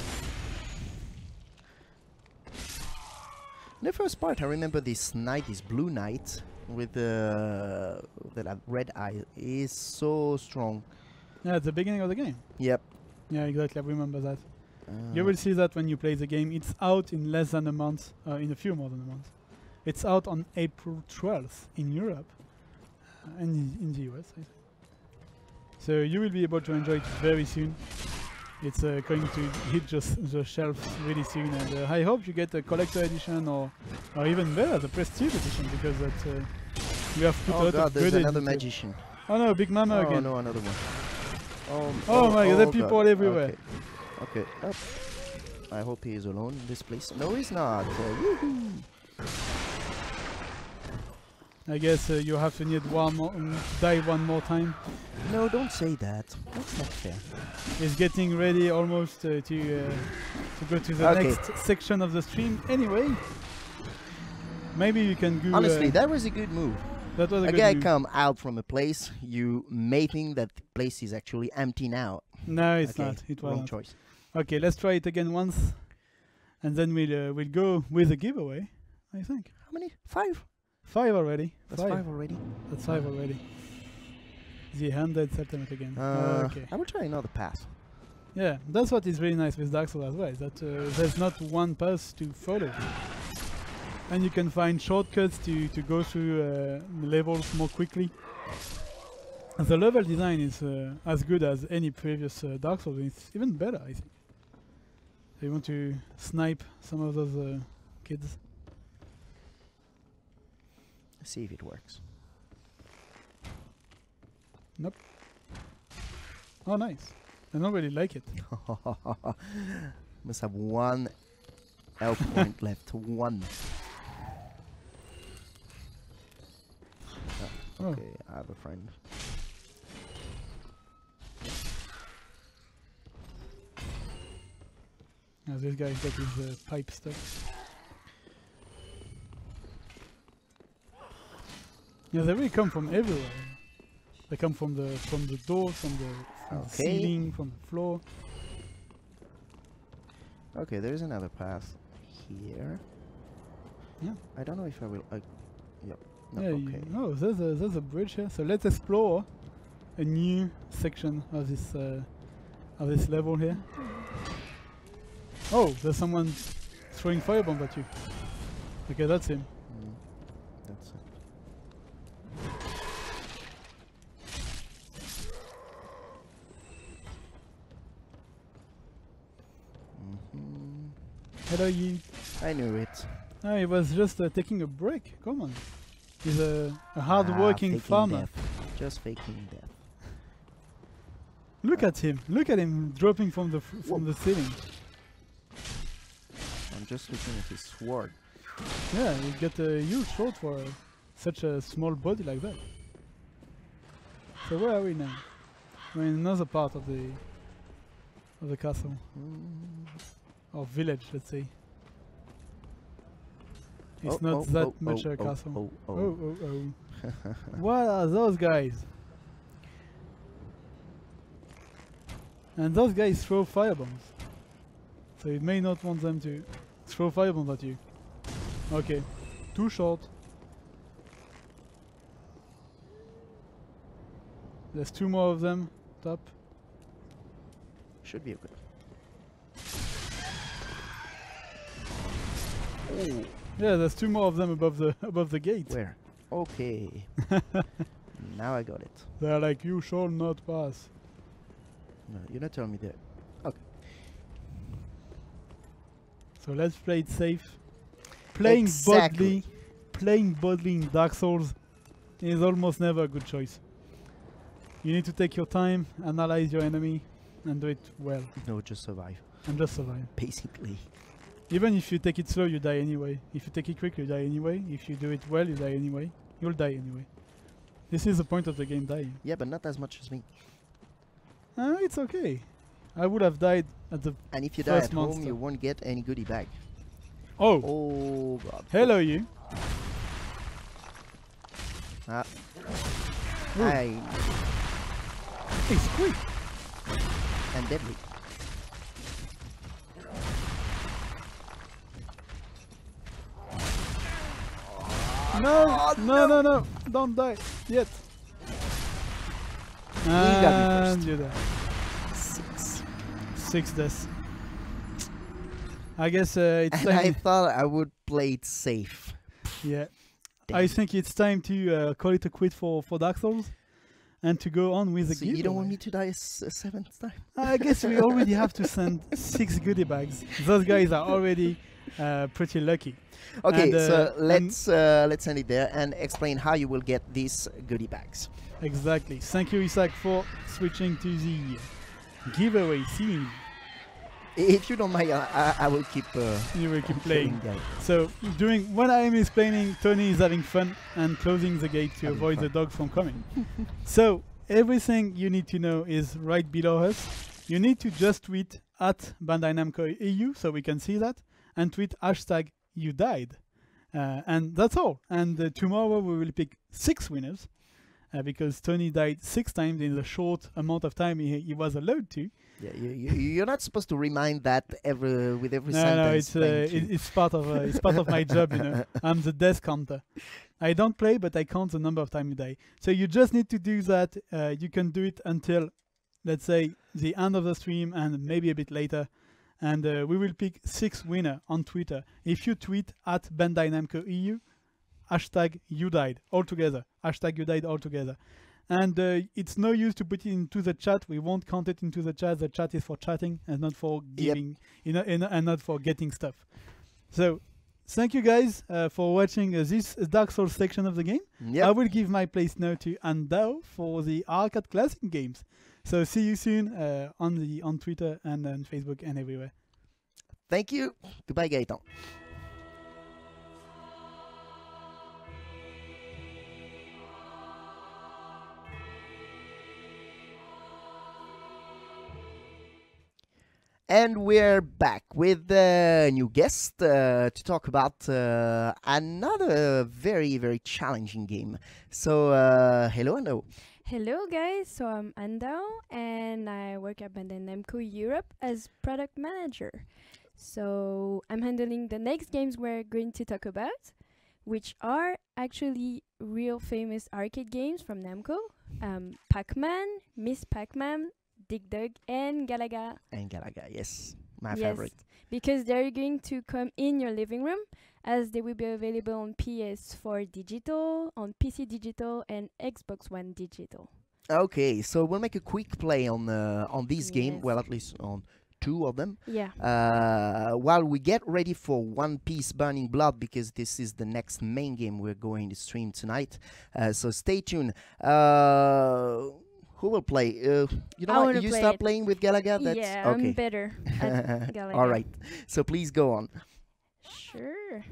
In the first part, I remember this knight, this blue knight, with the uh, that have red eye, is so strong. Yeah, at the beginning of the game. Yep. Yeah, exactly. I remember that. Uh, You will see that when you play the game. It's out in less than a month, uh, in a few more than a month. It's out on April twelfth in Europe uh, and in, in the U S. I think. So you will be able to enjoy it very soon. It's uh, going to hit just the shelf really soon, and uh, I hope you get a collector edition or, or even better, the prestige edition, because that uh, we have put a oh lot god, of there's good another into it. magician. Oh no, Big Mama Oh again. no, another one. Oh, Oh my god, there are God. people everywhere. Okay. Okay. Oh. I hope he is alone in this place. No, he's not. Uh, woohoo. I guess uh, you have to need one more, um, die one more time. No, don't say that. That's not fair. He's getting ready almost uh, to uh, to go to the Okay. next section of the stream. Anyway, maybe you can go. Honestly, uh, that was a good move. that was a, A good guy move. come out from a place, you may think that the place is actually empty now. No, it's Okay, not. It wrong wasn't. choice. Okay, let's try it again once, and then we'll uh, we'll go with a giveaway. I think How many? Five? five already. That's five. five, already. That's five already. The handed settlement again. Uh, okay. I will try another path. Yeah, that's what is really nice with Dark Souls as well, is that uh, there's not one path to follow. And you can find shortcuts to, to go through uh, levels more quickly. And the level design is uh, as good as any previous uh, Dark Souls. It's even better, I think. So you want to snipe some of those uh, kids. Let's see if it works. Nope. Oh, nice. I don't really like it. Must have one health point left. One. Oh. Okay, I have a friend. Now this guy's got his uh, pipe stuff. Yeah, they really come from everywhere. They come from the from the doors, from the, from the Okay. ceiling, from the floor. Okay, there is another path here. Yeah. I don't know if I will. Uh, yep. No, yeah, okay. you, no, there's a there's a bridge here. So let's explore a new section of this uh, of this level here. Oh, there's someone throwing firebombs at you. Okay, that's him. Mm, that's it. Mhm. Hello, you. I knew it. No, he was just uh, taking a break. Come on. He's a, a hard-working Ah, faking farmer. Death. Just faking death. Look at him. Look at him dropping from the f from Whoa. the ceiling. I'm just looking at his sword. Yeah, you get a huge sword for uh, such a small body like that. So where are we now? We're in another part of the of the castle Mm. or village, let's say. It's Oh, not oh, that oh, much oh, a oh, castle. Oh, oh, Oh, oh, oh. What are those guys? And those guys throw firebombs. So you may not want them to throw firebombs at you. Okay, too short. There's two more of them. Top. Should be okay. Oh, Yeah, there's two more of them above the above the gate. where? Okay. Now I got it. They're like, you shall not pass. No, you're not telling me that. So let's play it safe. Playing Exactly. boldly, playing boldly in Dark Souls is almost never a good choice. You need to take your time, analyze your enemy, and do it well, No, just survive. and just survive. Basically. Even if you take it slow, you die anyway. If you take it quick, you die anyway. If you do it well, you die anyway. You'll die anyway. This is the point of the game, dying. Yeah, but not as much as me. Uh, it's okay. I would have died at the... And if you die First at home, monster. you won't get any goodie bag. Oh! Oh god. Hello, you! Ah. Ooh. I It's quick! and deadly. No! No, no, no! Don't die! Yet! got me And first. you die. Six. Six deaths. I guess uh, it's And I time... thought I would play it safe. Yeah. Damn. I think it's time to uh, call it a quit for, for Dark Souls and to go on with the So you don't want giveaway. me to die a, s- a seventh time? I guess we already have to send six goodie bags. Those guys are already uh, pretty lucky. Okay, And, uh, so and- let's uh, let's end it there and explain how you will get these goodie bags. Exactly. Thank you, Isaac, for switching to the giveaway scene. If you don't mind, I, I, I will keep uh, You will keep killing playing. guys. So, during when I am explaining, Tony is having fun and closing the gate to Having avoid fun. the dogs from coming. So, everything you need to know is right below us. You need to just tweet at Bandai Namco E U so we can see that, and tweet hashtag you died. Uh, and that's all. And uh, tomorrow we will pick six winners uh, because Tony died six times in the short amount of time he, he was allowed to. Yeah, you, you, you're not supposed to remind that every with every No, sentence. no, it's uh, thank it, you. it's part of uh, it's part of my job. You know, I'm the death counter. I don't play, but I count the number of times you die. So you just need to do that. Uh, you can do it until, let's say, the end of the stream and maybe a bit later. And uh, we will pick six winner on Twitter. If you tweet at Bandai Namco E U, hashtag you died all together. Hashtag you died all together. And uh, it's no use to put it into the chat. We won't count it into the chat. The chat is for chatting and not for giving, you know, and, and not for getting stuff. So, thank you guys uh, for watching uh, this Dark Souls section of the game. Yep. I will give my place now to Andao for the Arcade Classic games. So see you soon uh, on the on Twitter and on Facebook and everywhere. Thank you. Goodbye, Gaëtan. And we're back with a new guest uh, to talk about uh, another very, very challenging game. So, uh, hello, hello. Hello guys, so I'm Andao and I work at Bandai Namco Europe as product manager. So I'm handling the next games we're going to talk about, which are actually real famous arcade games from Namco. Um, Pac-Man, Miss Pac-Man, Dig Dug and Galaga. And Galaga, yes, my yes, favorite. because they're going to come in your living room, as they will be available on P S four digital, on P C digital and Xbox One digital. Okay, so we'll make a quick play on uh, on this game, Yes. well, at least on two of them. Yeah. Uh, while we get ready for One Piece Burning Blood, because this is the next main game we're going to stream tonight. Uh, so stay tuned. Uh, who will play? Uh, you I know what? wanna You play start it. playing with Galaga? That's yeah, okay. I'm better at Galaga. All right. So please go on. Sure.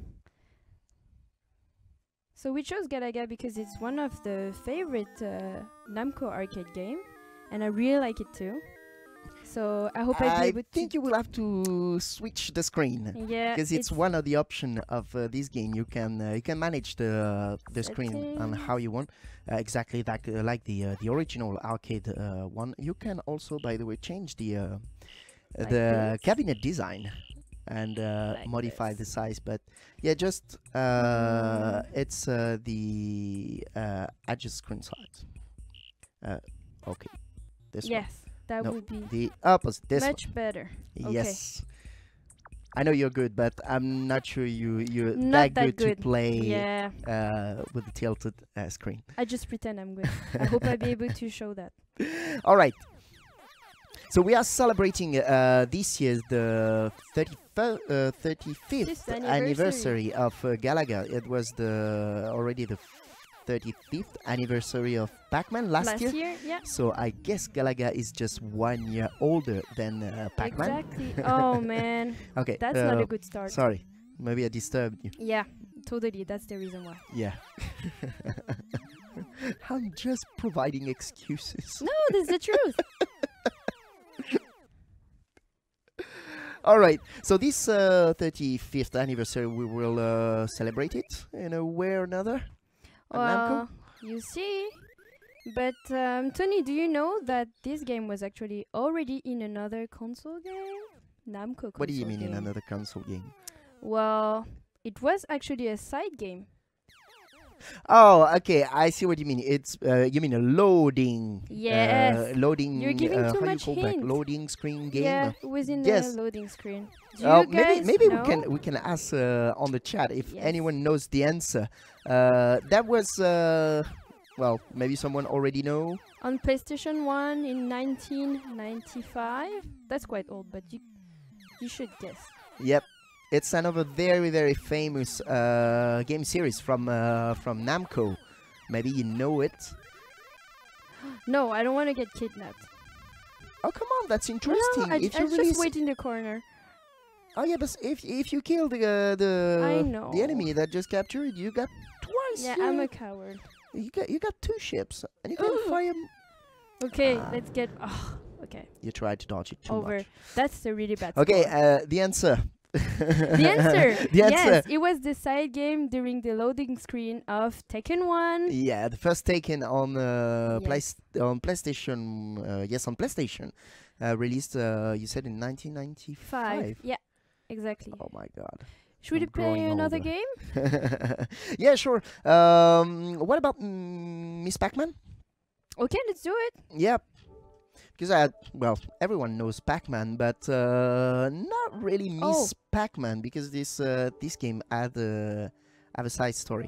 So we chose Galaga because it's one of the favorite uh, Namco arcade game, and I really like it too. So I hope I'll be I able think to. you will have to switch the screen. Yeah, Because it's, one of the option of uh, this game. You can uh, you can manage the the screen and how you want, uh, exactly like uh, like the uh, the original arcade uh, one. You can also, by the way, change the uh, Like the this? cabinet design and uh, Like modify this. the size. But yeah, just uh, it's uh, the uh, adjust screen size. Uh, okay, this one. Yes, that No, would be The opposite. This one. much better. Okay. Yes. I know you're good, but I'm not sure you you're Not that, that good, good. to play Yeah, uh, with the tilted uh, screen. I just pretend I'm good. I hope I'll be able to show that. All right. So we are celebrating uh, this year the thirty-fifth, uh, thirty-fifth Fifth anniversary. of uh, Galaga. It was the already the thirty-fifth anniversary of Pac-Man last, Last year. year, yeah. So I guess Galaga is just one year older than uh, Pac-Man. Exactly. Oh man, Okay. that's not uh, a good start. Sorry, maybe I disturbed you. Yeah, totally. That's the reason why. Yeah. I'm just providing excuses. No, that's the truth. All right. So this uh, thirty-fifth anniversary, we will uh, celebrate it in a way or another. At Namco? Well, you see. But um, Tony, do you know that this game was actually already in another console game? Namco console What do you mean game. in another console game? Well, it was actually a side game. Oh, okay. I see what you mean. It's uh, you mean a loading. Yes. Uh, loading. You're giving uh, too how much you call that? hint. Loading screen game. Yeah, it was in Yes. the loading screen. Do Uh, you maybe guys maybe know? we can we can ask uh, on the chat if Yes. anyone knows the answer. Uh, that was uh, well, maybe someone already know. On PlayStation one in nineteen ninety-five. That's quite old, but you you should guess. Yep, it's another very very famous uh, game series from uh, from Namco. Maybe you know it. No, I don't want to get kidnapped. Oh come on, that's interesting. No, I, if I you just release, wait in the corner. oh yeah, but if if you kill the uh, the I know. the enemy that just captured, you got twice. Yeah, your- I'm a coward. you got you got two ships, and you can Ugh. fire. M- Okay, Ah. let's get. Oh, okay, you tried to dodge it too over. much. That's a really bad. Okay, score. uh, the answer. The answer. the answer. Yes, it was the side game during the loading screen of Tekken one. Yeah, the first taken on uh, Yes. Play- on PlayStation. Uh, yes, on PlayStation, uh, released. Uh, you said in nineteen ninety-five. Five. Yeah, exactly. Oh my God. Should we I'm play growing another older. game? Yeah, sure. Um, what about mm, Miss Pac-Man? Okay, let's do it. Yeah. Because I, well, everyone knows Pac-Man, but uh, not really Miss Oh. Pac-Man, because this uh, this game had a have a side story.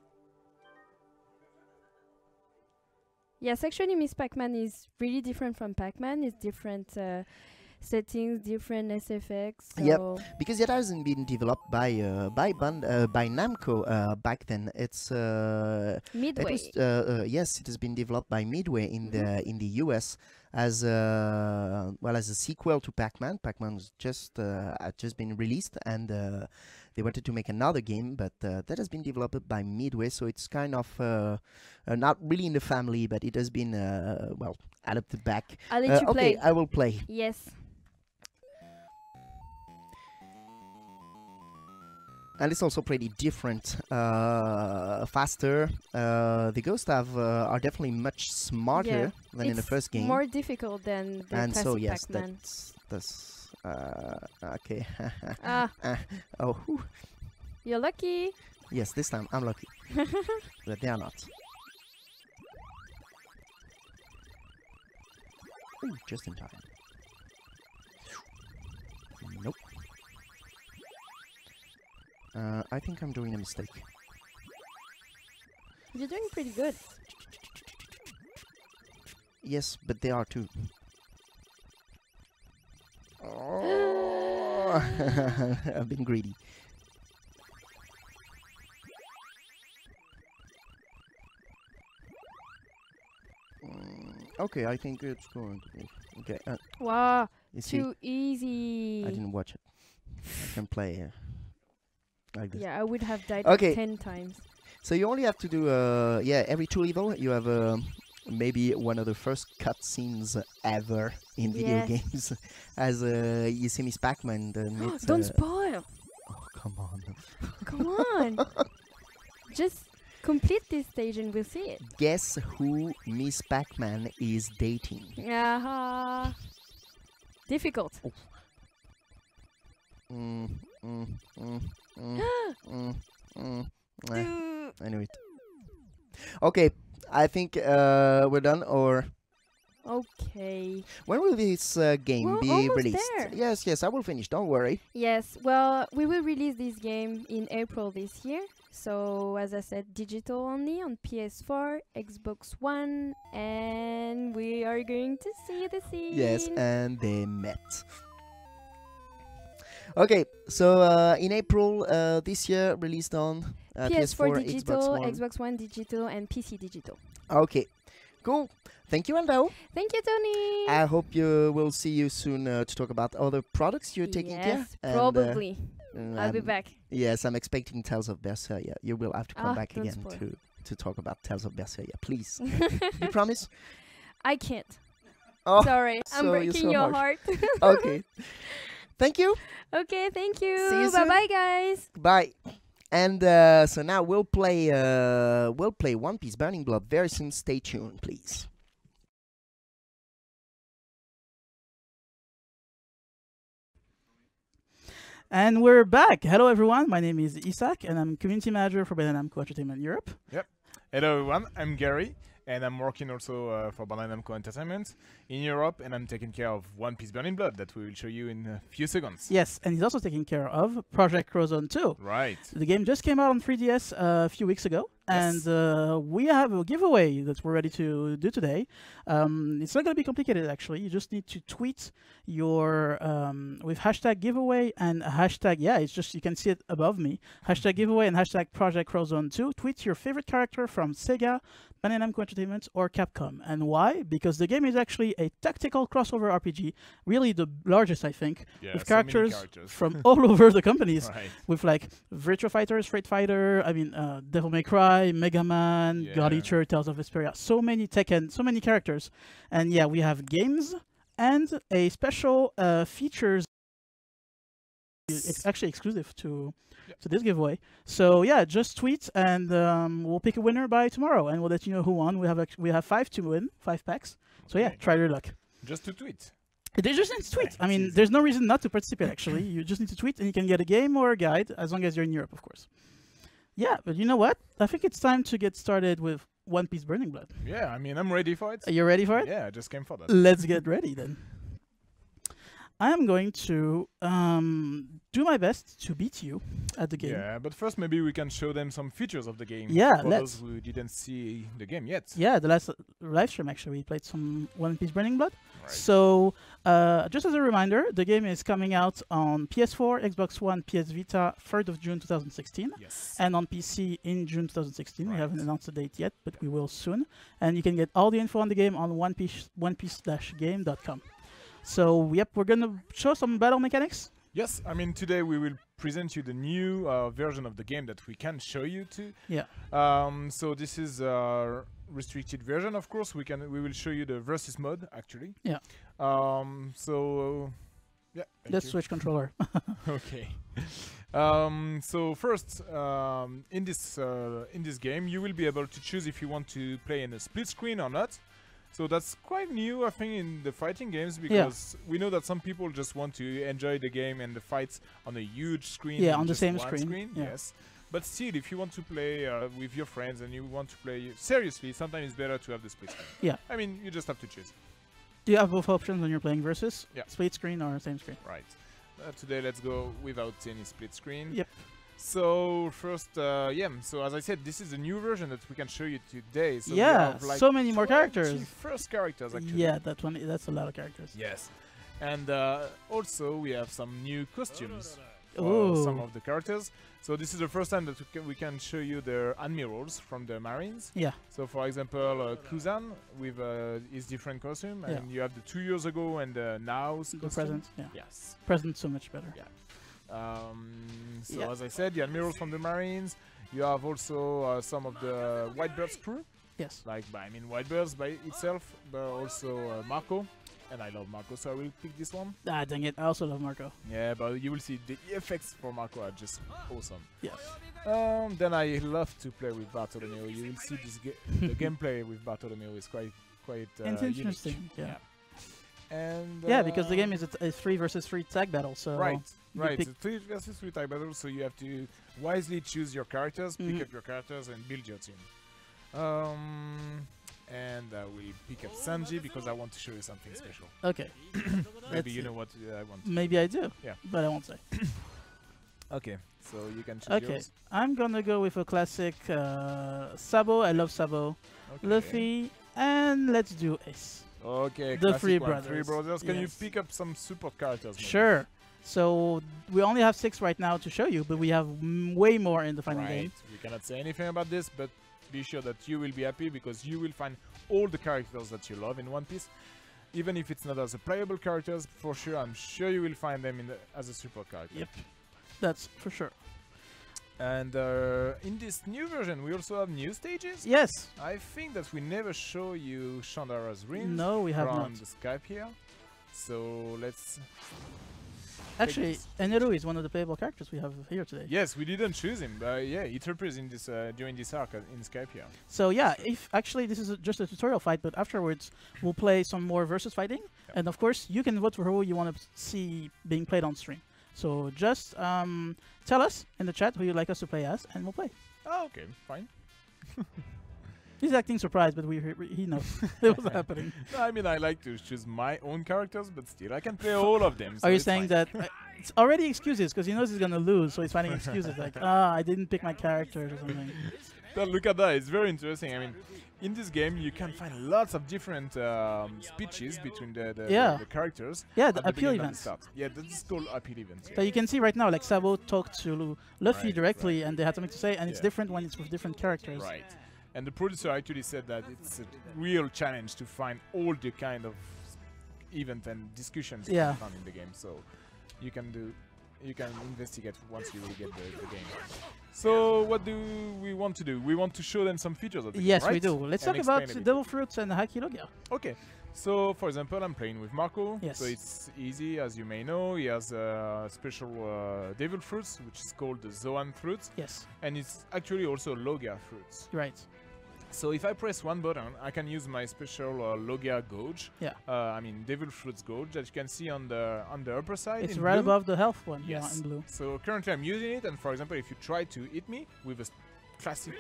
Yes, actually, Miss Pac-Man is really different from Pac-Man. It's different uh, settings, different S F X. So Yep. Because it hasn't been developed by uh, by Band uh, by Namco uh, back then. It's uh, it Midway. was uh, uh, yes, it has been developed by Midway in the in the U S as a, well as a sequel to Pac-Man. Pac-Man was just uh, had just been released, and uh, they wanted to make another game, but uh, that has been developed by Midway, so it's kind of uh, uh, not really in the family, but it has been uh, well adapted back. I'll let Uh, you okay, play. I will play. Yes. and it's also pretty different, uh, faster. Uh, the Ghosts have uh, are definitely much smarter Yeah, than in the it's first game, more difficult than the and classic so yes, Pac-Man. that's that's uh, okay. Ah, Uh, oh, whew. you're lucky. Yes, this time I'm lucky, but they are not. Ooh, just in time. Nope. Uh, I think I'm doing a mistake. You're doing pretty good. Yes, but they are too. Oh, I've been greedy. Mm, okay, I think it's going to be okay. Uh, Wow, you see, too easy. I didn't watch it. I can play uh, like this. Yeah, I would have died Okay. like ten times. So you only have to do, uh, yeah, every two level you have um maybe one of the first cutscenes ever in video Yes. games, as uh, you see Miss Pac-Man. Then it's, Don't uh, spoil. oh, come on. Come on. Just complete this stage and we'll see it. Guess who Miss Pac-Man is dating? Yeah. Difficult. Mm, mm, mm, mm, mm, mm. Eh, Uh, I knew it. Okay, I think uh, we're done. Or okay. when will this uh, game We're be almost released? there. Yes, yes, I will finish. Don't worry. Yes, well, we will release this game in April this year. So, as I said, digital only on P S four, Xbox One, and we are going to see the scene. Yes, and they met. Okay, so uh, in April uh, this year, released on uh, P S four, P S four, digital, Xbox One. Xbox One digital, and P C digital. Okay, cool. Thank you, Ando. Thank you, Tony. I hope you will see you soon uh, to talk about other products you're taking care. yes, and, uh, probably. mm, I'll be I'm- back. Yes, I'm expecting Tales of Berseria. You will have to come Ah, back don't again spoil. to to talk about Tales of Berseria, please. You promise? I can't. Oh, Sorry, I'm so you're breaking so your harsh. heart. okay. Thank you. Okay, thank you. See you Bye soon. bye, guys. Bye. And uh, so now we'll play uh, we'll play One Piece Burning Blood very soon. Stay tuned, please. And we're back. Hello, everyone. My name is Isak, and I'm community manager for Bandai Namco Entertainment Europe. Hello everyone, I'm Gary, and I'm working also uh, for Bandai Namco Entertainment in Europe, and I'm taking care of One Piece Burning Blood that we will show you in a few seconds. Yes, and he's also taking care of Project Crozone two. Right. The game just came out on three D S uh, a few weeks ago, Yes. and uh, we have a giveaway that we're ready to do today. Um, it's not going to be complicated, actually. You just need to tweet your um, with hashtag giveaway and hashtag yeah. It's just you can see it above me. Hashtag giveaway and hashtag Project Crozone two. Tweet your favorite character from Sega, Bandai Namco Entertainment, or Capcom. And why? Because the game is actually a tactical crossover R P G, really the largest, I think, Yeah, with so many characters, characters. from all over the companies. Right. With like Virtua Fighter, Street Fighter, I mean, uh, Devil May Cry, Mega Man, God Yeah. Eater, Tales of Vesperia, so many Tekken, so many characters, and yeah, we have games and a special uh, features. It's actually exclusive to Yeah. to this giveaway. So yeah, just tweet and um, we'll pick a winner by tomorrow, and we'll let you know who won. We have act- we have five to win, five packs. So yeah, Okay. try your luck. Just to tweet. They just need to tweet. I It's mean, easy. there's no reason not to participate, actually. You just need to tweet, and you can get a game or a guide, as long as you're in Europe, of course. Yeah, but you know what? I think it's time to get started with One Piece Burning Blood. Yeah, I mean, I'm ready for it. Are you ready for it? Yeah, I just came for that. Let's get ready, then. I am going to um, do my best to beat you at the game. Yeah, but first maybe we can show them some features of the game. Yeah, for let's. those who didn't see the game yet. Yeah, the last uh, live stream, actually, we played some One Piece Burning Blood. Right. So, uh, just as a reminder, the game is coming out on P S four, Xbox One, P S Vita, third of June two thousand sixteen, Yes. and on P C in June two thousand sixteen. We Right. haven't announced the date yet, but we will soon. And you can get all the info on the game on one piece one piece dash game dot com. So, yep, we're gonna show some battle mechanics. Yes, I mean today we will present you the new uh, version of the game that we can show you to. Yeah. Um, so this is a restricted version, of course. We can we will show you the versus mode actually. Yeah. Um. So yeah. thank Let's you. switch controller. Okay. Um, so first, um, in this uh, in this game, you will be able to choose if you want to play in a split screen or not. So that's quite new, I think, in the fighting games, because we know that some people just want to enjoy the game and the fights on a huge screen. Yeah, and on the just same one screen, yeah. Yes. But still, if you want to play uh, with your friends and you want to play seriously, sometimes it's better to have the split screen. Yeah. I mean, you just have to choose. Do you have both options when you're playing versus? Yeah. Split screen or same screen? Right. Uh, today, let's go without any split screen. Yep. So first, uh, yeah. So as I said, this is a new version that we can show you today. So we Yeah, have like so many more characters. First characters, actually. Yeah, that one. That's a lot of characters. Yes. And uh, also we have some new costumes for Ooh. some of the characters. So this is the first time that we can, we can show you the admirals from the Marines. Yeah. So for example, uh, Kuzan with uh, his different costume, Yeah. and you have the two years ago and the now's The costume. present. Yeah. Yes. Present so much better. Yeah. Um, so Yeah. as I said, the admirals from the Marines. You have also uh, some of the Whitebirds crew, Yes. like by, I mean Whitebirds by itself, but also uh, Marco, and I love Marco, so I will pick this one. Ah, dang it! I also love Marco. Yeah, but you will see the effects for Marco are just awesome. Yes. Um, then I love to play with Bartolomeo. You will see this ga the gameplay with Bartolomeo is quite quite uh, It's unique. interesting. Yeah. Yeah. And Yeah, because the uh, game is a, t- a three versus three tag battle. So right, you right. pick- It's a three versus three type battle, so you have to wisely choose your characters, Mhm. pick up your characters, and build your team. Um, and I will pick up Sanji because I want to show you something special. Okay. Maybe Let's you see. know what uh, I want. Maybe I do. Yeah. But I won't say. Okay, so you can choose Okay. yours. I'm gonna go with a classic uh, Sabo. I love Sabo. Okay. Luffy, and let's do Ace. Okay, The classic Three one. Three Brothers. brothers. Can Yes. you pick up some support characters? maybe? Sure. So we only have six right now to show you, but we have m- way more in the final Right. game. We cannot say anything about this, but be sure that you will be happy because you will find all the characters that you love in One Piece. Even if it's not as a playable characters, for sure, I'm sure you will find them in the, as a support character. Yep. That's for sure. And uh, in this new version, we also have new stages. Yes. I think that we never show you Shandara's Ring No, we have from not. the Skype here. So let's. Actually, this. Eneru is one of the playable characters we have here today. Yes, we didn't choose him, but yeah, it appears in this uh, during this arc uh, in Skype here. So yeah, if actually this is a, just a tutorial fight, but afterwards we'll play some more versus fighting, Yeah. and of course you can vote for who you want to see being played on stream. So just um, tell us in the chat who you'd like us to play as, and we'll play. Oh, okay, fine. He's acting surprised, but we he- he knows it was happening. No, I mean, I like to choose my own characters, but still, I can play all of them. so Are you it's saying fine. that uh, it's already excuses because he knows he's gonna lose, so he's finding excuses like, ah, I didn't pick my characters or something. But look at that, it's very interesting. I mean, in this game, you can find lots of different um, speeches between the, the, Yeah. the, the characters. Yeah, the at the appeal beginning and events. start. Yeah, that is called appeal events. So Yeah. you can see right now, like Sabo talked to Lu- Luffy Right, directly, and they had something to say, and it's Yeah. different when it's with different characters. Right. And the producer actually said that it's a real challenge to find all the kind of event and discussions you Yeah. can find in the game. So you can do, you can investigate once you will get the, the game. So what do we want to do? We want to show them some features of the Yes, game, we right? do. Let's And talk about explain a bit. Devil Fruits and Haki Logia. Okay. So, for example, I'm playing with Marco. Yes. So it's easy, as you may know. He has a special uh, devil fruits, which is called the Zoan fruits, Yes, and it's actually also Logia fruits. right. So if I press one button, I can use my special uh, Logia gauge. Yeah. Uh, I mean devil fruits gauge that you can see on the on the upper side. It's in right blue. above the health one. Yeah, Yes. in blue. So currently I'm using it, and for example, if you try to hit me with a s- classic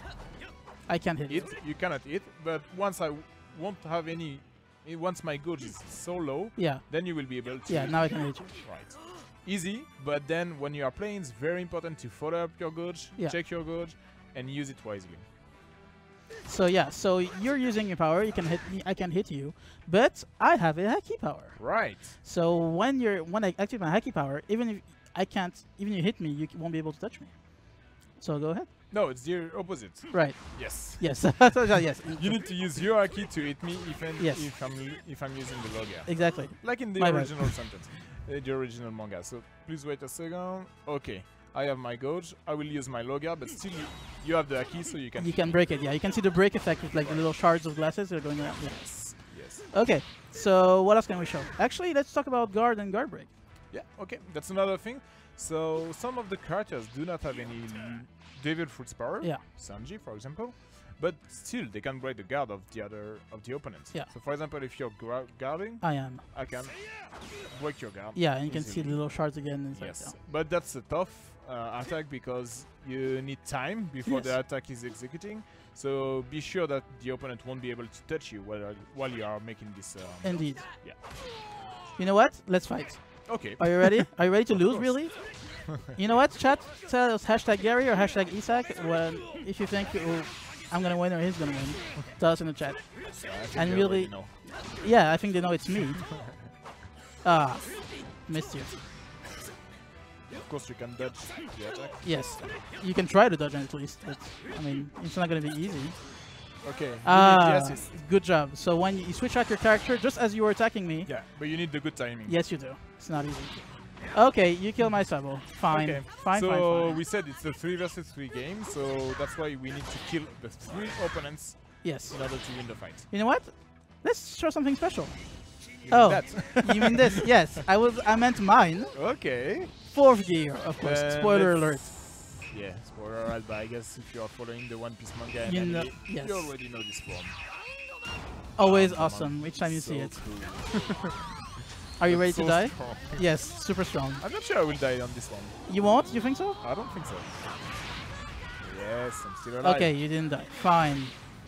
I can't hit hit, it. you cannot hit. But once I w- won't have any, eh, once my gauge is so low, Yeah, then you will be able to. yeah. hit Now me. I can hit you. Right. Easy, but then when you are playing, it's very important to follow up your gauge, Yeah. check your gauge, and use it wisely. So yeah, so you're using your power. You can hit me. I can hit you, but I have a Haki power. Right. So when you're when I activate my Haki power, even if I can't, even if you hit me, you c- won't be able to touch me. So go ahead. No, it's the opposite. Right. Yes. Yes. So, yeah, yes. You need to use your Haki to hit me if, I'm- Yes. if I'm if I'm using the Logia. Exactly. Like in the My bad. original sentence, uh, the original manga. So please wait a second. Okay, I have my gauge. I will use my Logia, but still you, you have the Haki, so you can. You can break it. Yeah, you can see the break effect with like the little shards of glasses that are going around. Yeah. Yes. Yes. Okay. So what else can we show? Actually, let's talk about guard and guard break. Yeah, okay, that's another thing. So some of the characters do not have any Devil Fruit's power. Yeah. Sanji, for example, but still they can break the guard of the other of the opponents. Yeah. So for example, if you're gra- guarding, I am. I can break your guard. Yeah, and you can see easily. the little shards again. And Yes, stuff, but that's a tough uh, attack because you need time before Yes. the attack is executing. So be sure that the opponent won't be able to touch you while while you are making this. Um, yeah. Indeed. Yeah. You know what? Let's fight. Okay. Are you ready? Are you ready to Of lose, course. really? You know what, chat? Tell us hashtag Gary or hashtag Isak when if you think oh, I'm gonna win or he's gonna win. Tell us in the chat. I think And they really- already know. Yeah, I think they know it's me. Ah, missed you. Of course, you can dodge the attack. Yes, you can try to dodge at least. But I mean, it's not gonna be easy. Okay. you need the Ah, assist. good job. So when you switch out your character just as you were attacking me, Yeah, but you need the good timing. yes, you do. It's not easy. Okay, you kill my Sabo. Fine. Okay. Fine, so fine, fine. we said it's a three versus three game, so that's why we need to kill the three opponents Yes. in order to win the fight. You know what? Let's show something special. You Oh. mean that? You mean this? Yes. I was. I meant mine. Okay. Fourth gear, of course. Then Spoiler let's- alert. Yeah, spoiler alert, but I guess if you are following the One Piece manga and You anime, know- yes. you already know this form. Always Come on. awesome. Each time you see So it. cool. Are you ready That's to so die? strong. Yes. Super strong. I'm not sure I will die on this one. You won't? You think so? I don't think so. Yes, I'm still alive. Okay, you didn't die. Fine.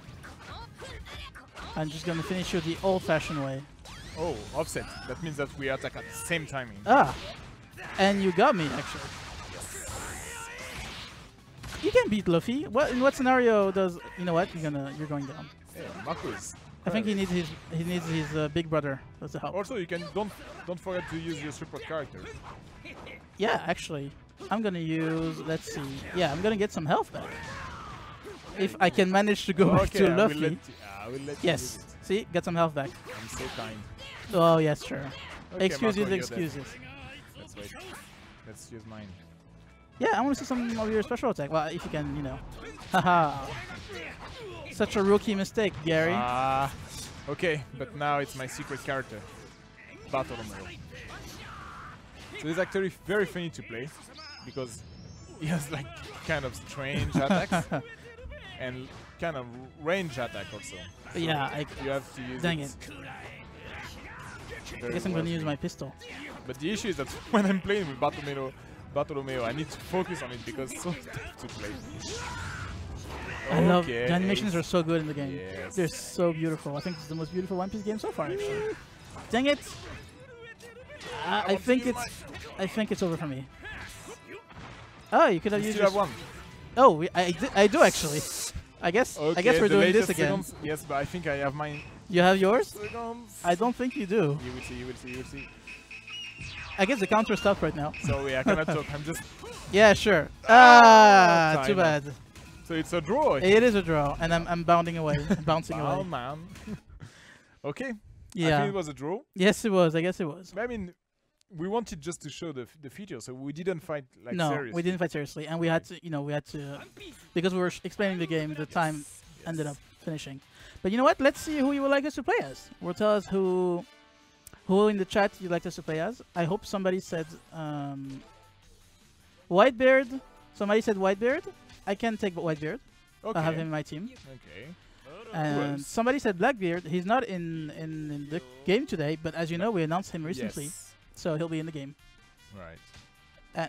I'm just gonna finish you the old-fashioned way. Oh, offset. That means that we attack at the same timing. Ah. And you got me actually. You can beat Luffy. What in what scenario does you know what? You're gonna you're going down. Yeah, Marcus. I think he needs his he needs his uh, big brother as a help. Also, you can don't don't forget to use your support character. Yeah, actually, I'm gonna use. Let's see. Yeah, I'm gonna get some health back. If I can manage to go back Okay, to I will Luffy. let you, I will let you Yes. use it. See, get some health back. I'm so kind. Oh yes, sure. Okay, excuses, Marco, you're dead. excuses. Let's wait. Let's use mine. Yeah, I want to see some of your special attack. Well, if you can, you know. Haha. Such a rookie mistake, Gary. Ah, okay, but now it's my secret character, Bartolomeo. So he's actually very funny to play because he has like kind of strange attacks and kind of range attack also. So Yeah, I, you have to use dang it. it. I very guess I'm gonna use wisely. my pistol. But the issue is that when I'm playing with Bartolomeo, Bartolomeo, I need to focus on it because it's so tough to play. I love Okay. the animations are so good in the game. Yes. They're so beautiful. I think it's the most beautiful One Piece game so far. Actually. Dang it! I, I think it's I think it's over for me. Oh, you could have You used still your have one. Oh, we, I, di- I do actually. I guess I Okay, guess we're the doing this latest again. seconds- Yes, but I think I have mine. You have yours? Seconds. I don't think you do. You will see, you will see, you will see. I guess the counter stopped right now. Sorry, I cannot talk. I'm just. Yeah, sure. Ah, Ah, too time. bad. So it's a draw. It is a draw, and I'm I'm bounding away, bouncing Oh away. man. Okay. I Yeah. think it was a draw. Yes, it was. I guess it was. I mean, we wanted just to show the f- the feature, so we didn't fight like no, seriously. we didn't fight seriously, and we had to, you know, we had to, because we were sh- explaining the game. The time ended up finishing. But you know what? Let's see who you would like us to play as. Will tell us who, who in the chat you'd like us to play as. I hope somebody said um, Whitebeard. Somebody said Whitebeard. I can take Whitebeard. Okay. I have him in my team. Okay. And else? somebody said Blackbeard. He's not in, in in the game today, but as you know, we announced him recently, Yes. so he'll be in the game. Right.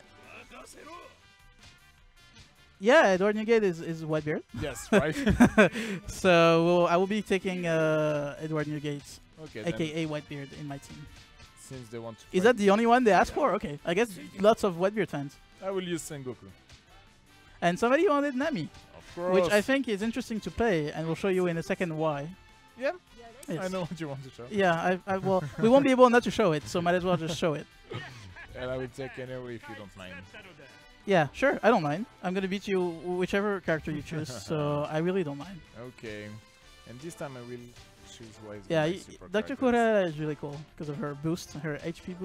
Yeah, Edward Newgate is is Whitebeard. Yes. Right. So we'll, I will be taking uh, Edward Newgate, Okay. Then, aka Whitebeard, in my team. since they want to. Is fight, that the only one they asked for? Okay, I guess lots of Whitebeard fans. I will use Sengoku. And somebody wanted Nami, Of course. which I think is interesting to play, and we'll show you in a second why. Yeah. I Yes. know what you want to show. Yeah, I, I well, we won't be able not to show it, so might as well just show it. And I will take anyway if you don't mind. Yeah, sure, I don't mind. I'm gonna beat you whichever character you choose, so I really don't mind. Okay. And this time I will choose wisely. Yeah, my y- super Doctor characters. Kura is really cool because of her boost, her H P boost.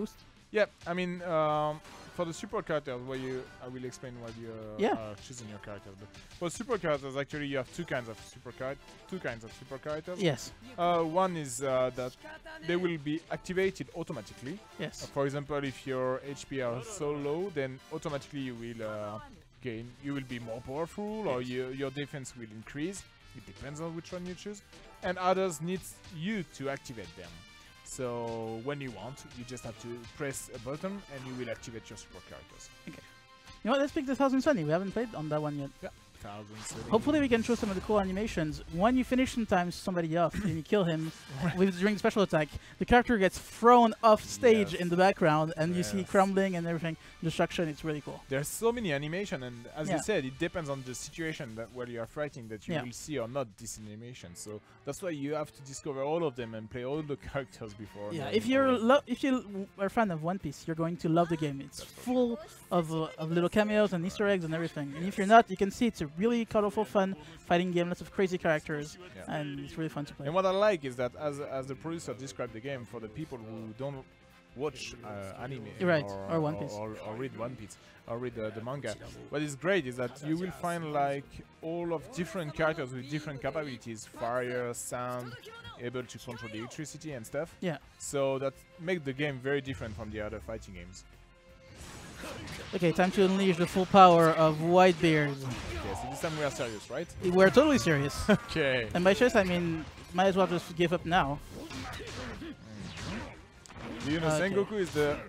Yeah, I mean, um, for the super characters, where you, I will explain what you uh, Yeah. are choosing your characters. But for super characters, actually, you have two kinds of super char- two kinds of super characters. Yes. Uh, one is uh, that they will be activated automatically. Yes. Uh, for example, if your H P are so low, then automatically you will uh, gain, you will be more powerful, or you, your defense will increase. It depends on which one you choose. And others need you to activate them. So when you want, you just have to press a button and you will activate your super characters. You know what? Let's pick the Thousand Sunny. We haven't played on that one yet. Yeah. Thousand Hopefully we can show some of the cool animations. When you finish sometimes somebody off and you kill him with during special attack, the character gets thrown off stage Yes. in the background and you see Yes. crumbling and everything, destruction. It's really cool. There's so many animation, and as Yeah. you said, it depends on the situation that where you are fighting that you Yeah. will see or not this animation. So that's why you have to discover all of them and play all the characters before. Yeah, knowing if you're all of lo- if you l- are a fan of One Piece, you're going to love the game. It's full of uh, of little cameos and Easter eggs and everything. And if you're not, you can see it's a really colorful, fun fighting game. Lots of crazy characters, Yeah. and it's really fun to play. And what I like is that as as the producer described the game, for the people who don't watch uh, anime Right, or, or One Piece. or, or read One Piece or read uh, the manga, what is great is that you will find like all of different characters with different capabilities: fire, sound, able to control the electricity and stuff. Yeah. So that make the game very different from the other fighting games. Okay, time to unleash the full power of Whitebeard. Okay, so this time we are serious, right? We're totally serious. Okay. And by choice, I mean, might as well just give up now. Do you know Okay. Sengoku is the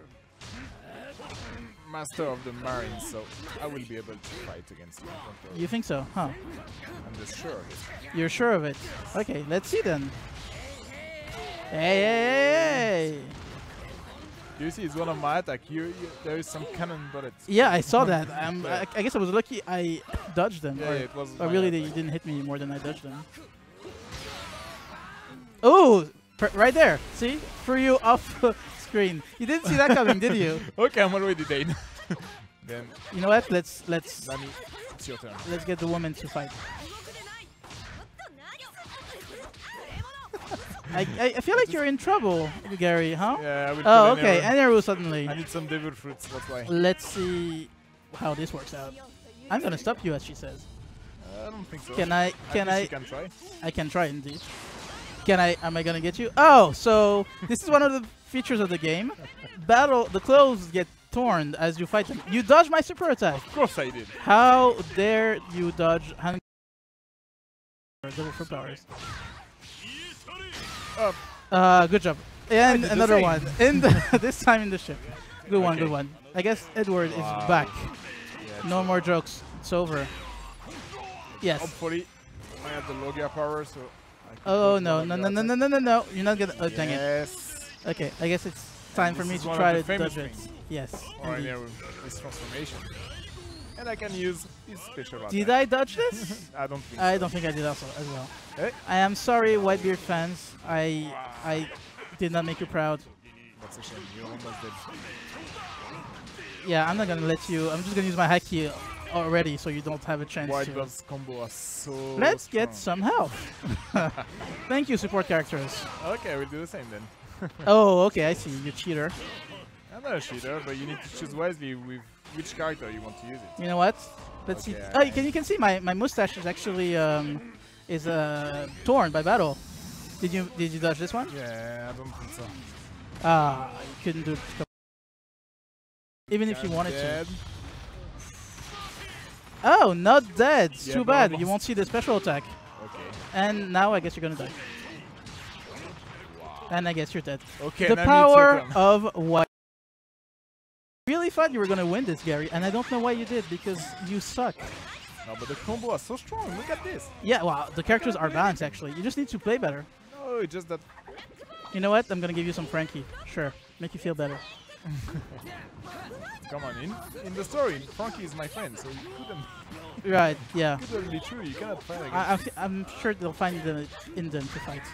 master of the Marines, so I will be able to fight against him. Don't worry. You think so, huh? I'm just sure of it. You're sure of it? Okay, let's see then. Hey, hey, hey, hey! You see, it's one of my attack. You, you, there is some cannon bullets. Yeah, I saw that. Um, Yeah. I, I guess I was lucky I dodged them. Yeah, or, yeah, it was. or my really, they attack. didn't hit me more than I dodged them. Oh, right there. See? Threw you off screen. You didn't see that coming, did you? Okay, I'm already dead. Then, You know what? Let's let's Nami, it's your turn. let's get the woman to fight. I, I I feel like you're in trouble, Gary, huh? Yeah, I will Oh, put okay. an arrow. Eneru suddenly. I need some devil fruits, that's why. Let's see how this works out. I'm gonna stop you, as she says. I don't think so. Can I? At Can least I? You can try. I can try indeed. Can I? Am I gonna get you? Oh, so this is one of the features of the game. Battle. The clothes get torn as you fight them. You dodge my super attack. Of course I did. How dare you dodge? Han- Double for powers. Up. Uh, good job. And did the another same. one. In the this time in the ship. Good one. Good Okay. one. I guess Edward Wow. is back. Yeah, No more jokes. It's over. Yes. hopefully, I have the Logia power, so. I can Oh go no to no Logia no no attack. no no no! You're not gonna. Oh dang it. Yes. Okay, I guess it's time And for this me is to one of try the to famous dodge it. things. Yes. Or indeed. near this transformation. And I can use his special attack. Did I dodge this? I don't think I so. don't think I did also as well. Eh? I am sorry, Whitebeard fans. I I did not make you proud. That's a shame. You're almost dead. Yeah, I'm not gonna let you. I'm just gonna use my haki already, so you don't have a chance White to. Buff's combo are so Let's strong. get some health. Thank you, support characters. Okay, we'll do the same then. Oh, okay, I see. You cheater. I'm not a cheater, but you need to choose wisely with which character you want to use it. You know what? Let's see. Okay, Oh, you I- can you can see my my mustache is actually um is uh torn by battle. Did you did you dodge this one? Yeah, I don't think so. Ah, you couldn't do it. Even if you I'm wanted dead. to. Oh, not dead. Yeah, Too but bad. You almost. won't see the special attack. Okay. And now I guess you're gonna die. And I guess you're dead. Okay, the Nami, it's your power turn. of what? Really thought you were gonna win this, Gary, and I don't know why you did because you suck. No, but the combo are so strong. Look at this. Yeah, wow, the characters are balanced actually. You just need to play better. No, it's just that. You know what? I'm gonna give you some Frankie. Sure, make you feel better. Come on, in in the story, Frankie is my friend, so you couldn't. Right? Yeah. Couldn't be true. You cannot fight against. I, I'm, f- I'm sure they'll find the in them to fight.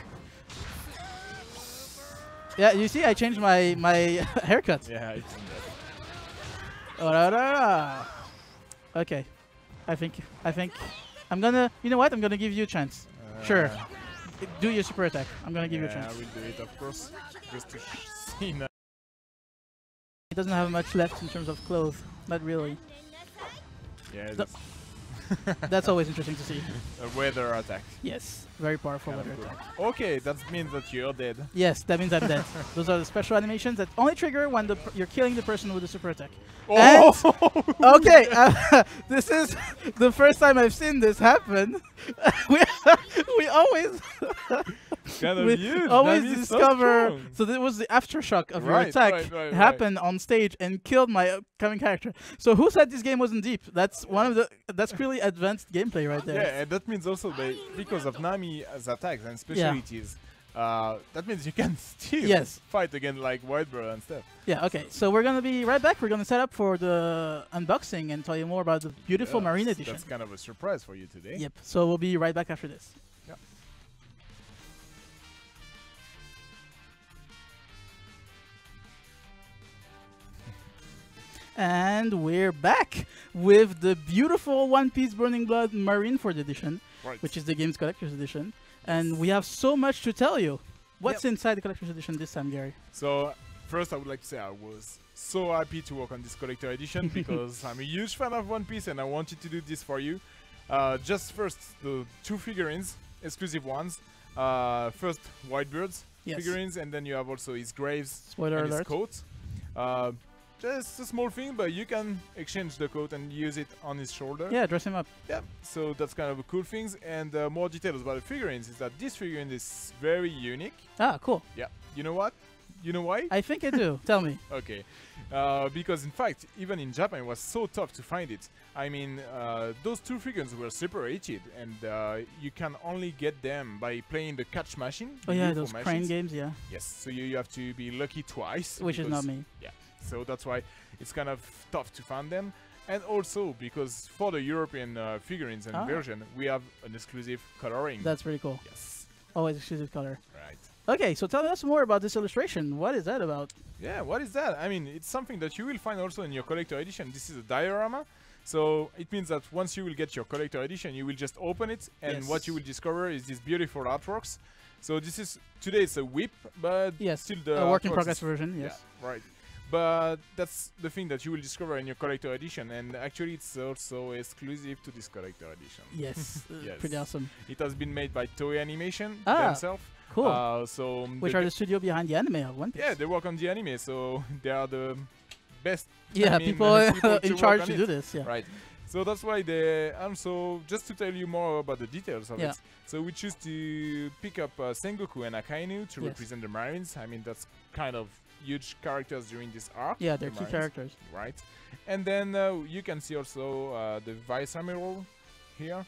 Yeah, you see, I changed my my haircut. Yeah, it's in that. Oh, da, da, da. Okay, I think I think I'm gonna. You know what? I'm gonna give you a chance. Sure. Uh, Do your super attack. I'm gonna give you a yeah, chance. I will do it, of course, just to sh- see. He doesn't have much left in terms of clothes. Not really. Yeah, The- that's That's always interesting to see. a weather attack. Yes, very powerful Kind of weather cool. attack. Okay, that means that you're dead. Yes, that means I'm dead. Those are the special animations that only trigger when the p- you're killing the person with the super attack. Oh! Okay, uh, this is the first time I've seen this happen. we, we always kind of we huge. always Nami is so discover. strong. So that was the aftershock of your Right, attack right, right, right. happened on stage and killed my upcoming character. So who said this game wasn't deep? That's one of the. That's really advanced gameplay right there. Yeah, and that means also that because of Nami's attacks and specialties, uh, that means you can still Yes. fight again like Whitebird and stuff. Yeah, okay. So we're going to be right back. We're going to set up for the unboxing and tell you more about the beautiful Yeah, Marine that's- Edition. That's kind of a surprise for you today. Yep. So we'll be right back after this. Yeah. And we're back with the beautiful One Piece Burning Blood Marineford Edition, Right. which is the game's collector's edition. And we have so much to tell you. What's inside the collector's edition this time, Gary? So first, I would like to say I was so happy to work on this collector edition because I'm a huge fan of One Piece and I wanted to do this for you. Uh, just first, the two figurines, exclusive ones. Uh, first, Whitebeard's Yes. figurines, and then you have also his graves Spoiler and his alert. coat. Uh, just a small thing, but you can exchange the coat and use it on his shoulder. Yeah, dress him up. Yeah, so that's kind of a cool things. And uh, more details about the figurines is that this figurine is very unique. Ah, cool. Yeah, you know what? You know why? I think I do. Tell me. Okay, uh, because in fact, even in Japan, it was so tough to find it. I mean, uh, those two figurines were separated, and uh, you can only get them by playing the catch machine. Oh the yeah, U F O those crane machines. games, yeah. Yes, so you, you have to be lucky twice. Which is not because- me. Yeah, so that's why it's kind of tough to find them. And also because for the European uh, figurines and Ah. version, we have an exclusive coloring. That's pretty cool. yes, Always exclusive color. right. Okay, so tell us more about this illustration. What is that about? Yeah, what is that? I mean, it's something that you will find also in your collector edition. This is a diorama. So it means that once you will get your collector edition, you will just open it, and what you Yes. will discover is these beautiful artworks. So this is, today it's a whip, but Yes, still the A work in artworks progress is- version, yes. Yeah, right. But that's the thing that you will discover in your collector edition, and actually it's also exclusive to this collector edition. Yes, uh, Yes. pretty awesome. It has been made by Toei Animation Ah, themselves. Cool. Uh, so um, Which the are g- the studio behind the anime of One Piece. yeah, they work on the anime, so they are the best. Yeah, I mean, people, uh, people to in work charge on to it. do this, yeah. Right. So that's why they also, just to tell you more about the details of Yeah. it. So we choose to pick up uh, Sengoku and Akainu to Yes. represent the Marines. I mean, that's kind of huge characters during this arc. Yeah, they're the key Marines, characters. Right. And then uh, you can see also uh, the Vice Admiral here.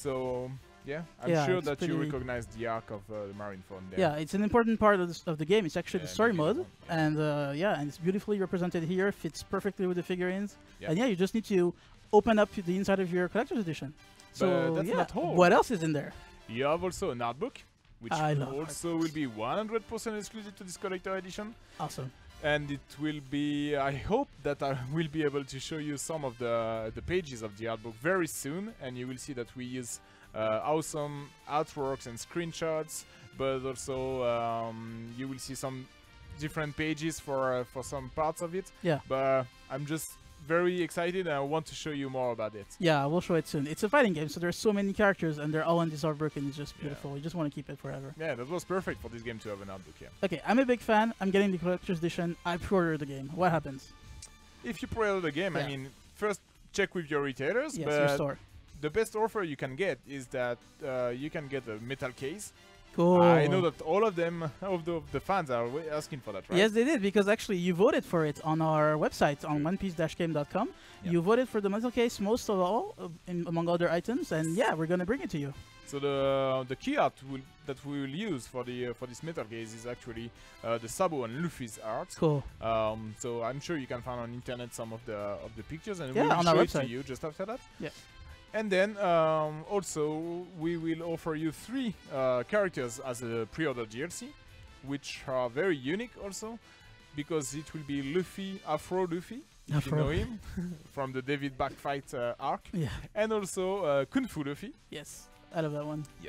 So yeah, I'm Yeah, sure it's that you pretty- recognize the arc of uh, the Marine from there. Yeah, it's an important part of, this, of the game. It's actually the Yeah, story beautiful, mode, yeah. and uh, yeah, and it's beautifully represented here. Fits perfectly with the figurines, Yeah. and yeah, you just need to open up the inside of your collector's edition. So that's yeah, not all. what else is in there? You have also an art book, which I love also will be one hundred percent exclusive to this collector edition. Awesome. And it will be, I hope that I will be able to show you some of the, the pages of the art book very soon, and you will see that we use uh, awesome artworks and screenshots, but also um, you will see some different pages for, uh, for some parts of it. Yeah. But I'm just very excited and I want to show you more about it. Yeah, we'll show it soon. It's a fighting game, so there's so many characters, and they're all in this artwork, and it's just Yeah. beautiful. You just want to keep it forever. Yeah, that was perfect for this game to have an art book, yeah. Okay, I'm a big fan. I'm getting the collector's edition. I pre-ordered the game. What happens? If you pre-order the game, Yeah. I mean, first check with your retailers, Yes, but your store. the best offer you can get is that uh, you can get a metal case. Cool. I know that all of them, of the, of the fans are wa- asking for that, right? Yes, they did, because actually you voted for it on our website on True. one piece dash game dot com. Yeah. You voted for the metal case most of all, uh, in, among other items, and yeah, we're gonna bring it to you. So the the key art will, that we will use for the uh, for this metal case is actually uh, the Sabo and Luffy's art. Cool. Um, so I'm sure you can find on internet some of the of the pictures, and Yeah, we will on show our it to website. you just after that. Yeah. And then um, also we will offer you three uh, characters as a pre-order D L C, which are very unique also, because it will be Luffy, Afro Luffy, if Afro. you know him, from the David Backfight uh, arc, Yeah. and also uh, Kung Fu Luffy. Yes. I love that one. Yes.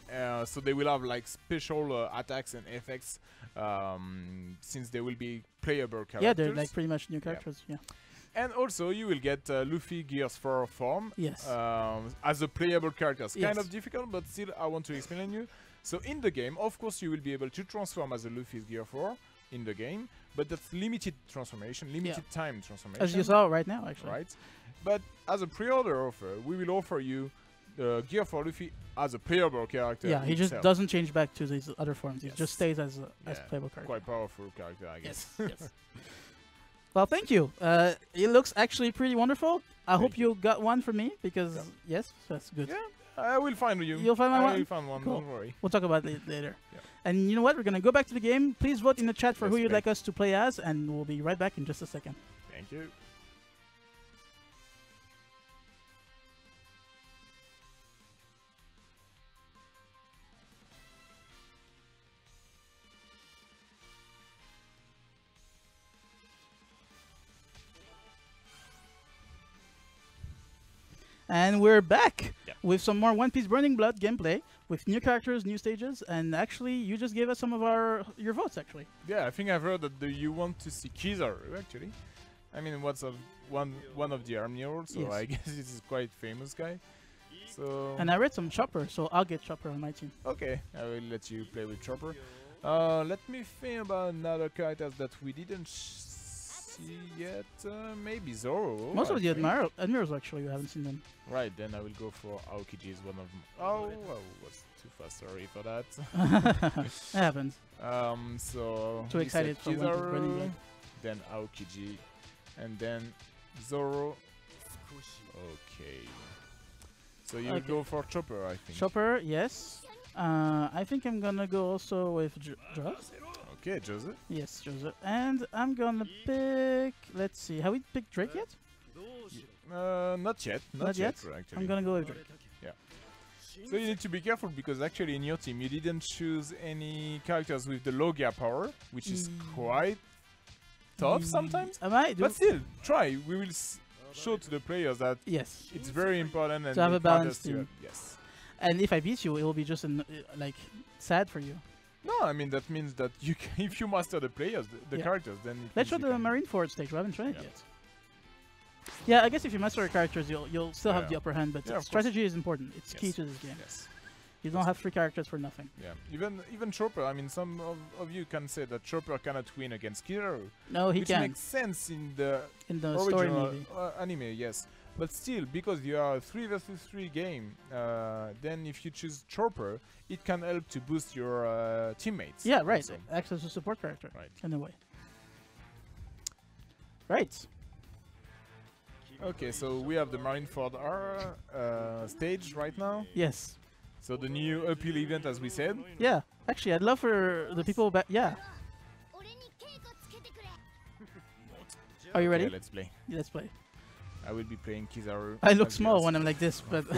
Uh, so they will have like special uh, attacks and effects um, since they will be playable characters. Yeah, they're like pretty much new characters. Yeah. And also you will get uh, Luffy Gears four form Yes. um, as a playable character. It's kind Yes. of difficult, but still I want to explain you. So in the game, of course, you will be able to transform as a Luffy's Gear four in the game, but that's limited transformation, limited time transformation. As you saw right now, actually. Right? But as a pre-order offer, we will offer you the Gear four Luffy as a playable character. Yeah, he just itself. doesn't change back to these other forms. He Yes. just stays as a as Yeah, playable character. Quite powerful character, I guess. Yes. yes. Well, thank you. Uh, it looks actually pretty wonderful. I Thank hope you got one for me because Yeah. yes, that's good. Yeah, I will find you. You'll find my I one? will find one. Cool. Don't worry. We'll talk about it later. Yeah. And you know what? We're gonna go back to the game. Please vote in the chat for Let's who you'd play. like us to play as, and we'll be right back in just a second. Thank you. And we're back Yeah. with some more One Piece Burning Blood gameplay with new characters, new stages, and actually, you just gave us some of our your votes. Actually, Yeah, I think I've heard that the, you want to see Kizaru actually. I mean, what's of one one of the army lords, so Yes. I guess this is quite famous guy. So and I read some Chopper, so I'll get Chopper on my team. okay, I will let you play with Chopper. Uh, let me think about another characters that we didn't sh see yet. Uh, maybe Zoro. Most I of the think. admiral admirals actually, we haven't seen them. Right, then I will go for Aokiji is one of them. Oh, I was too fast. Sorry for that. That happens. Um, so Too you said excited for One Piece Burning Kizaru, Blood. then Aokiji, and then Zoro. Okay. So you Okay. go for Chopper, I think. Chopper, yes. Uh, I think I'm gonna go also with J Jaws. Okay, Joseph. Yes, Joseph. And I'm gonna pick. Let's see. Have we picked Drake yet? Uh, not yet. Not, Not yet. yet? Actually. I'm gonna go with Drake. So you need to be careful because actually in your team you didn't choose any characters with the Logia power, which is Mm. quite tough sometimes. Am I? Do But still, try. We will s show to the players that yes. it's very important and To have the a balanced characters team. you- Yes. And if I beat you, it will be just an, uh, like sad for you. No, I mean that means that you can, if you master the players, the, the Yeah. characters, then it Let's means show you the can- Marineford stage. We haven't tried Yeah. it yet. Yeah, I guess if you master your characters, you'll you'll still have Yeah. the upper hand. But Yeah, of course. strategy is important. It's key Yes. to this game. Yes. You don't have three characters for nothing. Yeah. Even even Chopper. I mean, some of, of you can say that Chopper cannot win against Kizaru, No, he which can makes sense in the in the story original movie. uh, anime, yes. But still, because you are a three versus three game, uh, then if you choose Chopper, it can help to boost your uh, teammates. Yeah, right. also. Acts as a support character Right. in a way. Right. Okay, so we have the Marineford R uh, stage right now. Yes. So the new appeal event, as we said. Yeah. Actually, I'd love for the people back. Yeah. Are you ready? Okay, let's play. Let's play. I will be playing Kizaru. I look as small yours. when I'm like this, but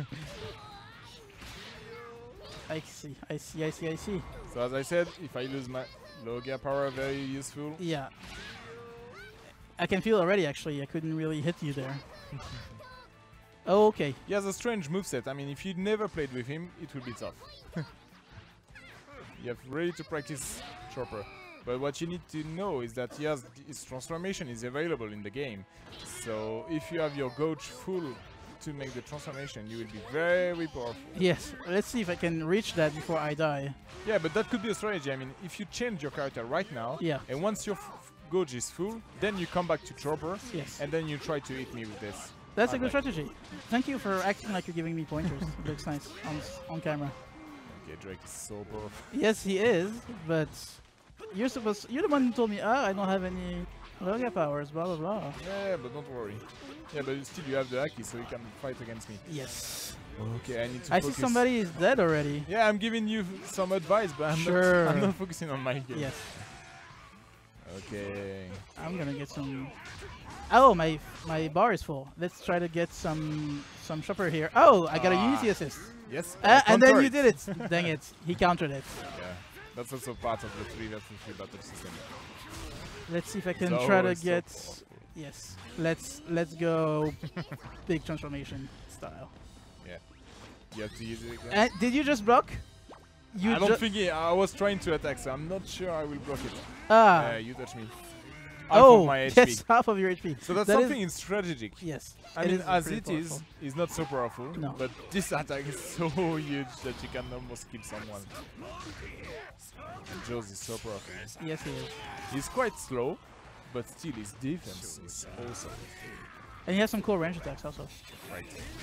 I see, I see, I see, I see. So as I said, if I lose my Logia power, very useful. Yeah. I can feel already. Actually, I couldn't really hit you there. Oh, okay. He has a strange moveset. I mean, if you never played with him, it will be tough. You have really to practice Chopper. But what you need to know is that he has his transformation is available in the game. So if you have your gauge full to make the transformation, you will be very powerful. Yes. Let's see if I can reach that before I die. Yeah, but that could be a strategy. I mean, if you change your character right now, Yeah. and once your f gauge is full, then you come back to Chopper, Yes. and then you try to hit me with this. That's a I good like strategy. Thank you for acting like you're giving me pointers. It looks nice on s- on camera. Okay, Drake is so powerful. Yes, he is, but you're supposed. You're the one who told me, ah, I don't have any Logia powers. Blah blah blah. Yeah, but don't worry. Yeah, but still you have the Haki, so you can fight against me. Yes. Okay, I need to I focus. see somebody is dead already. Yeah, I'm giving you some advice, but I'm, Sure. not, I'm not focusing on my game. Yes. Okay. I'm gonna get some. Oh, my my bar is full. Let's try to get some some shopper here. Oh, I got a Ah. Unity assist. Yes. Uh, I and then counter you did it. Dang it. He countered it. Yeah, that's also part of the three versus three battle system. Let's see if I can So try to so get. powerful. Yes. Let's let's go big transformation style. Yeah. You have to use it again. Uh, did you just block? You I don't ju- think he, I was trying to attack, so I'm not sure I will block it. Ah. Uh, you touch me. Half oh, of my H P. yes, half of your H P. So that's That is- something in strategic. Yes. I it mean, is as pretty it is, powerful. it's not so powerful. No. But this attack is so huge that you can almost kill someone. And Jaws is so powerful. Yes, he is. He's quite slow, but still his defense is awesome. And he has some cool range attacks also. Right.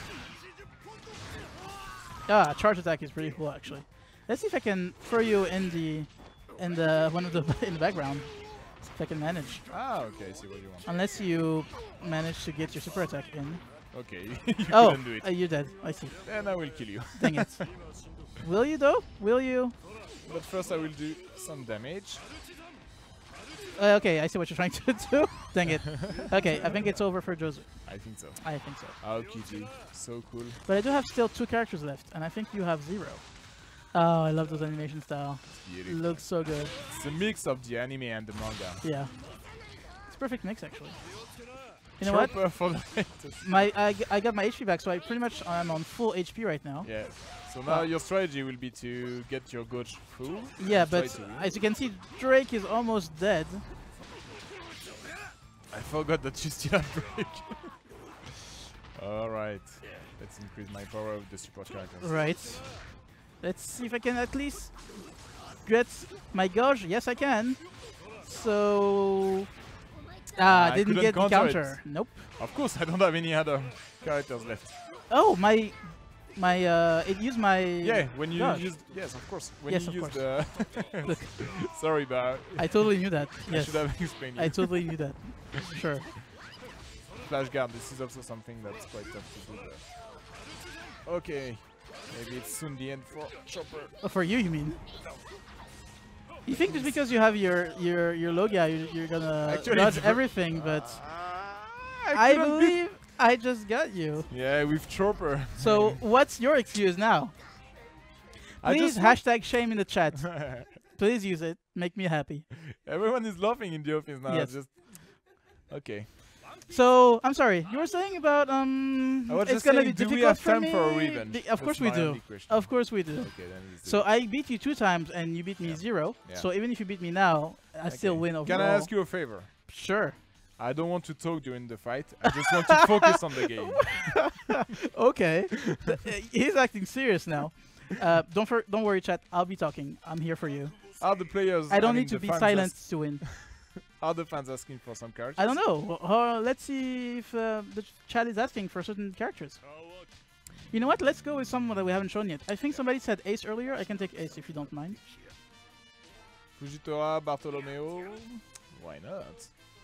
Ah, charge attack is pretty cool actually. Let's see if I can throw you in the in the one of the in the background. If I can manage. Ah, okay, I see what you want. Unless you manage to get your super attack in. Okay, you oh, couldn't do it. uh, you're dead. I see. Then I will kill you. Dang it. Will you though? Will you? But first I will do some damage. Uh, okay, I see what you're trying to do. Dang it. Okay, I think it's over for Josu. I think so. I think so. Oh, Kitty. So cool. But I do have still two characters left, and I think you have zero. Oh, I love those animation style. Beautiful. Looks so good. It's a mix of the anime and the manga. Yeah. It's a perfect mix, actually. You know what? Chopper for the latest. My I, g I got my H P back, so I pretty much am on full H P right now. Yeah. So now your strategy will be to get your Goch full. Yeah, Try but to win. as you can see, Drake is almost dead. I forgot that you still have break. Alright. Let's increase my power of the support characters. Right. Let's see if I can at least get my gauge. Yes, I can. So... Ah, I didn't couldn't get the counter it. counter. Nope. Of course, I don't have any other characters left. Oh, my... My, uh... It used my... Yeah, when you Gosh. use... Yes, of course. When Yes, you of use course. the... Sorry, but I totally knew that. I Yes. should have explained I you. totally knew that. Sure. Flash guard, this is also something that's quite tough to do there. Okay. Maybe it's soon the end for Chopper. Oh, for you, you mean? You think just because you have your your your Logia, you're, you're gonna Actually, dodge it's- everything, but Ah, I couldn't beat- believe I just got you. Yeah, with Chopper. So what's your excuse now? I Please just hashtag shame in the chat. Please use it. Make me happy. Everyone is laughing in the office now. Yes. Just okay. So I'm sorry. You were saying about um. I was it's just gonna saying, be do difficult we have for time me. for a revenge? The- of That's course we my do. only question. Of course we do. Okay, then let's do So it. I beat you two times and you beat me Yeah. zero. Yeah. So even if you beat me now, I still Okay. win overall. Can I ask you a favor? Sure. I don't want to talk during the fight. I just want to focus on the game. Okay. Th- uh, He's acting serious now. Uh, don't for, don't worry, chat. I'll be talking. I'm here for you. Are the players? I don't mean, need to the be fans silent ask- to win. Are the fans asking for some characters? I don't know. Uh, let's see if uh, the ch- chat is asking for certain characters. You know what? Let's go with someone that we haven't shown yet. I think somebody said Ace earlier. I can take Ace if you don't mind. Fujitora, Bartolomeo. Why not?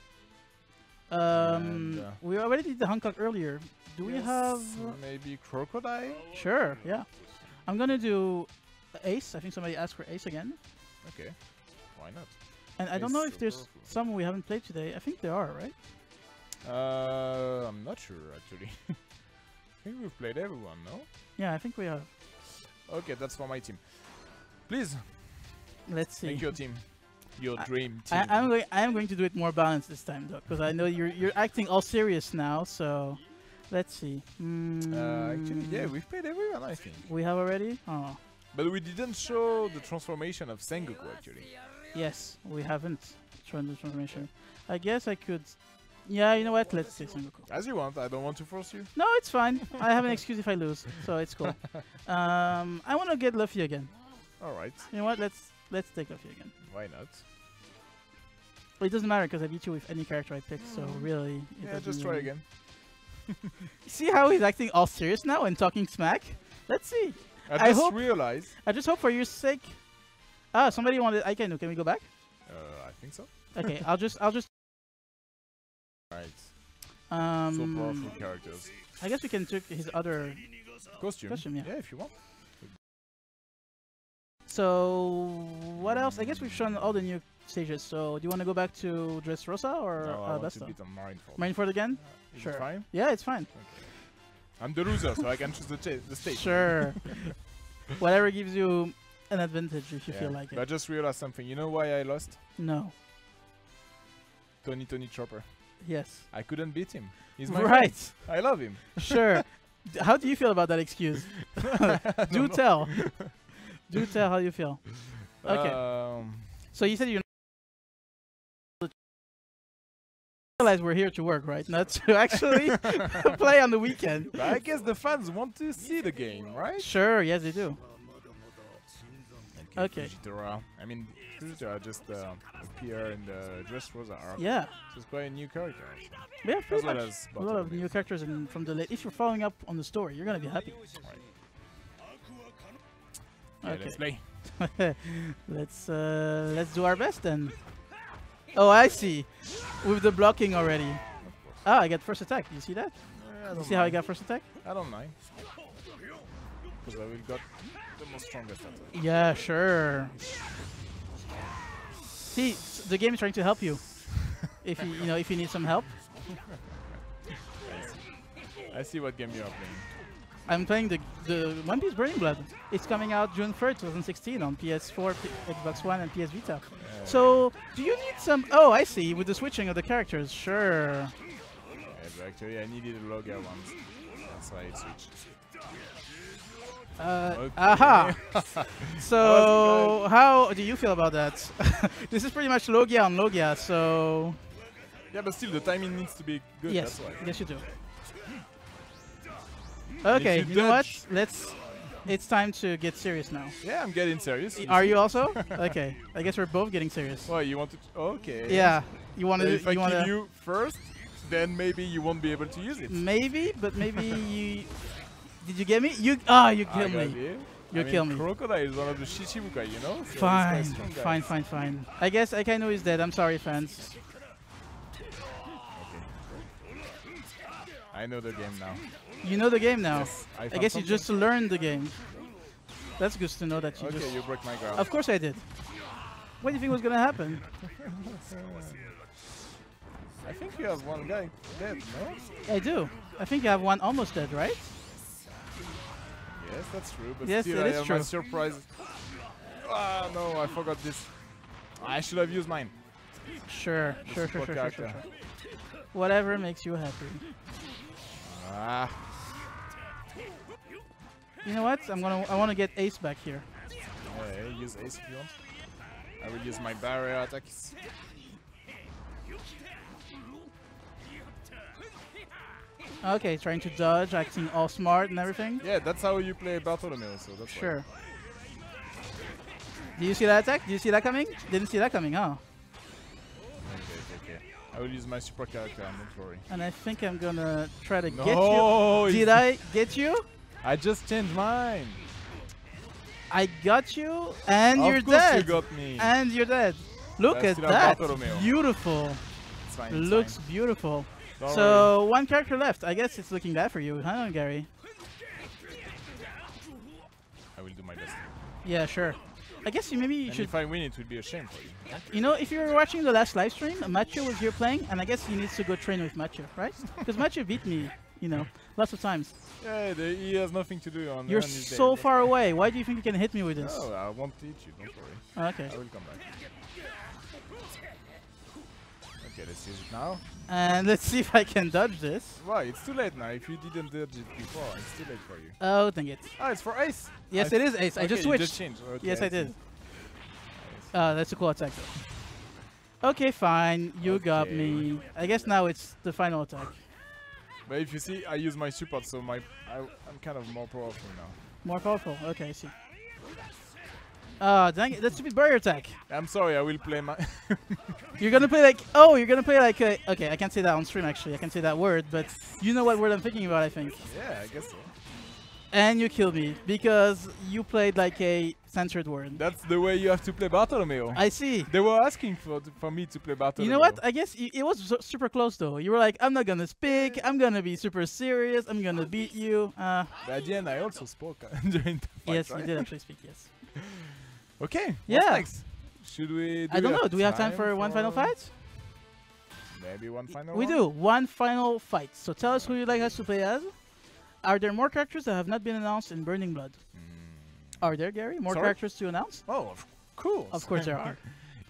Um, And, uh, we already did the Hancock earlier. Do we Yes, have? maybe Crocodile? Sure. Yeah. I'm gonna do Ace. I think somebody asked for Ace again. Okay. Why not? And I don't Ace know so if there's powerful. some we haven't played today. I think there are, right? Uh, I'm not sure actually. I think we've played everyone, no? Yeah, I think we have. Okay, that's for my team. Please, Let's see. make your team. Your I- dream team. I, I'm going. I am going to do it more balanced this time, though, because I know you're you're acting all serious now. So, let's see. Mm, Uh, actually, yeah, we've played everyone, I think. we have already. Oh, But we didn't show the transformation of Sengoku, actually. yes, we haven't shown the transformation. I guess I could. Yeah, you know what? Let's see Sengoku. As you want, I don't want to force you. No, it's fine. I have an excuse if I lose, so it's cool. Um, I want to get Luffy again. Alright, You know what? Let's let's take Luffy again. why not? Well, it doesn't matter because I beat you with any character I pick, so really. It Yeah, doesn't just try really- again. See how he's acting all serious now and talking smack? Let's see. I I just hope- realized. I just hope for your sake. Ah, somebody wanted Aikenu. Can we go back? Uh, I think so. Okay, I'll just, I'll just. Right. So powerful Um, characters. I guess we can take his other. Costume. Costume, yeah. Yeah, if you want. So what else? I guess we've shown all the new stages. So do you want to go back to Dressrosa or No, I want to Alabasta? beat on Marineford. Marineford again? Uh, is Sure. it fine? Yeah, it's fine. I'm the loser, so I can choose the, cha- the stage. Sure. Whatever gives you an advantage if you Yeah, feel like but I it. just realized something. You know why I lost? No. Tony Tony Chopper. Yes. I couldn't beat him. He's my Right. friend. I love him. Sure. D- How do you feel about that excuse? Do tell. Do tell how you feel. Okay. Um, So you said you're realize we're here to work, right? Not to actually play on the weekend. but I guess the fans want to see the game, right? Sure, yes they do. And Okay. Fujitora. I mean, Fujitora just uh, appear in the Dressrosa arc. Yeah. So it's quite a new character. Actually. Yeah, As pretty well much. as A lot of Bartholomew. new characters in, from the late. If you're following up on the story, you're gonna be happy. Yeah, Okay. let's play. let's uh, let's do our best then. Oh, I see. With the blocking already. Ah, I get first attack. You see that? Yeah, I You don't see how I mind. got first attack? I don't mind. Because I will got the most strongest attack. Yeah, sure. See, s- the game is trying to help you. If you you know if you need some help, I see what game you are playing. I'm playing the the One Piece Burning Blood. It's coming out June third, twenty sixteen on P S four, P Xbox One, and P S Vita. Yeah, So, do you need some? Oh, I see. With the switching of the characters, sure. yeah, but actually, I needed a Loga once. That's why I switched. Uh, Okay. Aha! So, how do you feel about that? This is pretty much Logia on Logia, so Yeah, but still, the timing needs to be good. yes, That's why. yes you do. Okay, you you know what? dodge- Let's. It's time to get serious now. Yeah, I'm getting serious. Are you also? Okay, I guess we're both getting serious. Well, you want to? Okay. Yeah, you want So to? if I You want kill to? you first, then maybe you won't be able to use it. Maybe, but maybe you. Did you get me? You ah, you I killed got me. you. You I mean, kill me. Crocodile is one of the Shichibukai, you know? So it's Fine, quite strong guy. fine, fine, fine. I guess Akainu is dead. I'm sorry, fans. I know the game now. You know the game now. Yes, I, I found guess you something. just learned the game. That's good to know that you Okay, just. you broke my ground. Of course I did. What do you think was gonna happen? I think you have one guy dead, no? I do. I think you have one almost dead, right? Yes, that's true. But Yes, still, it I is have true. my surprise. Ah, no, I forgot this. I should have used mine. Sure, The sure, sure, support sure, sure, sure, character. sure. Whatever makes you happy. Ah, You know what? I'm gonna. I want to get Ace back here. yeah, use Ace if you want. I will use my barrier attacks. Okay, trying to dodge, acting all smart and everything. Yeah, that's how you play Bartholomew, so that's why. Sure. Do you see that attack? Do you see that coming? Didn't see that coming, huh? Okay, okay, okay. I will use my super character, don't worry. And I think I'm gonna try to get No, you. Did I get you? I just changed mine. I got you, and of you're course dead. you got me. And you're dead. Look I at still have that. Bartholomew. Beautiful. It's fine, it's Looks fine. beautiful. Don't worry. So one character left. I guess it's looking bad for you, huh, Gary? I will do my best. Yeah, sure. I guess you maybe you And should. if I win, it would be a shame for you. You know, if you were watching the last live stream, Mathieu was here playing, and I guess he needs to go train with Mathieu, right? Because Mathieu beat me, you know, lots of times. Yeah, the, he has nothing to do on You're on his so day. far away. Why do you think you can hit me with this? No, I won't hit you, don't worry. Okay. I will come back. Okay, let's use it now. And let's see if I can dodge this. Why? It's too late now. If you didn't dodge it before, it's too late for you. Oh, dang it. Ah, it's for Ace. Yes, I it is Ace. I okay, just you switched. just changed. Okay, Yes, I see. did. Uh, that's a cool attack, though. Okay, fine. You got Okay. me. I guess now it's the final attack. But if you see, I use my support, so my I, I'm kind of more powerful now. More powerful. Okay, I see. Ah, dang it. That's stupid barrier attack. I'm sorry, I will play my. You're gonna play like. Oh, you're gonna play like. A, okay, I can't say that on stream, actually. I can't say that word, but you know what word I'm thinking about, I think. yeah, I guess so. And you killed me because you played like a censored word. That's the way you have to play Bartholomew. I see. They were asking for for me to play Bartholomew. You know what? I guess y it was su- super close though. You were like, I'm not gonna speak. I'm gonna be super serious. I'm gonna beat you. Uh, But at the end, I also spoke uh, during the fight, yes, right? you did actually speak. Yes. Okay. Yeah. What's next? Should we? Do I don't we know. Do we have time for one final for fight? Maybe one final. We one? do one final fight. So tell us who you'd like us to play as. Are there more characters that have not been announced in Burning Blood? Are there, Gary? More Sorry? characters to announce? Oh, of course. Of course there are.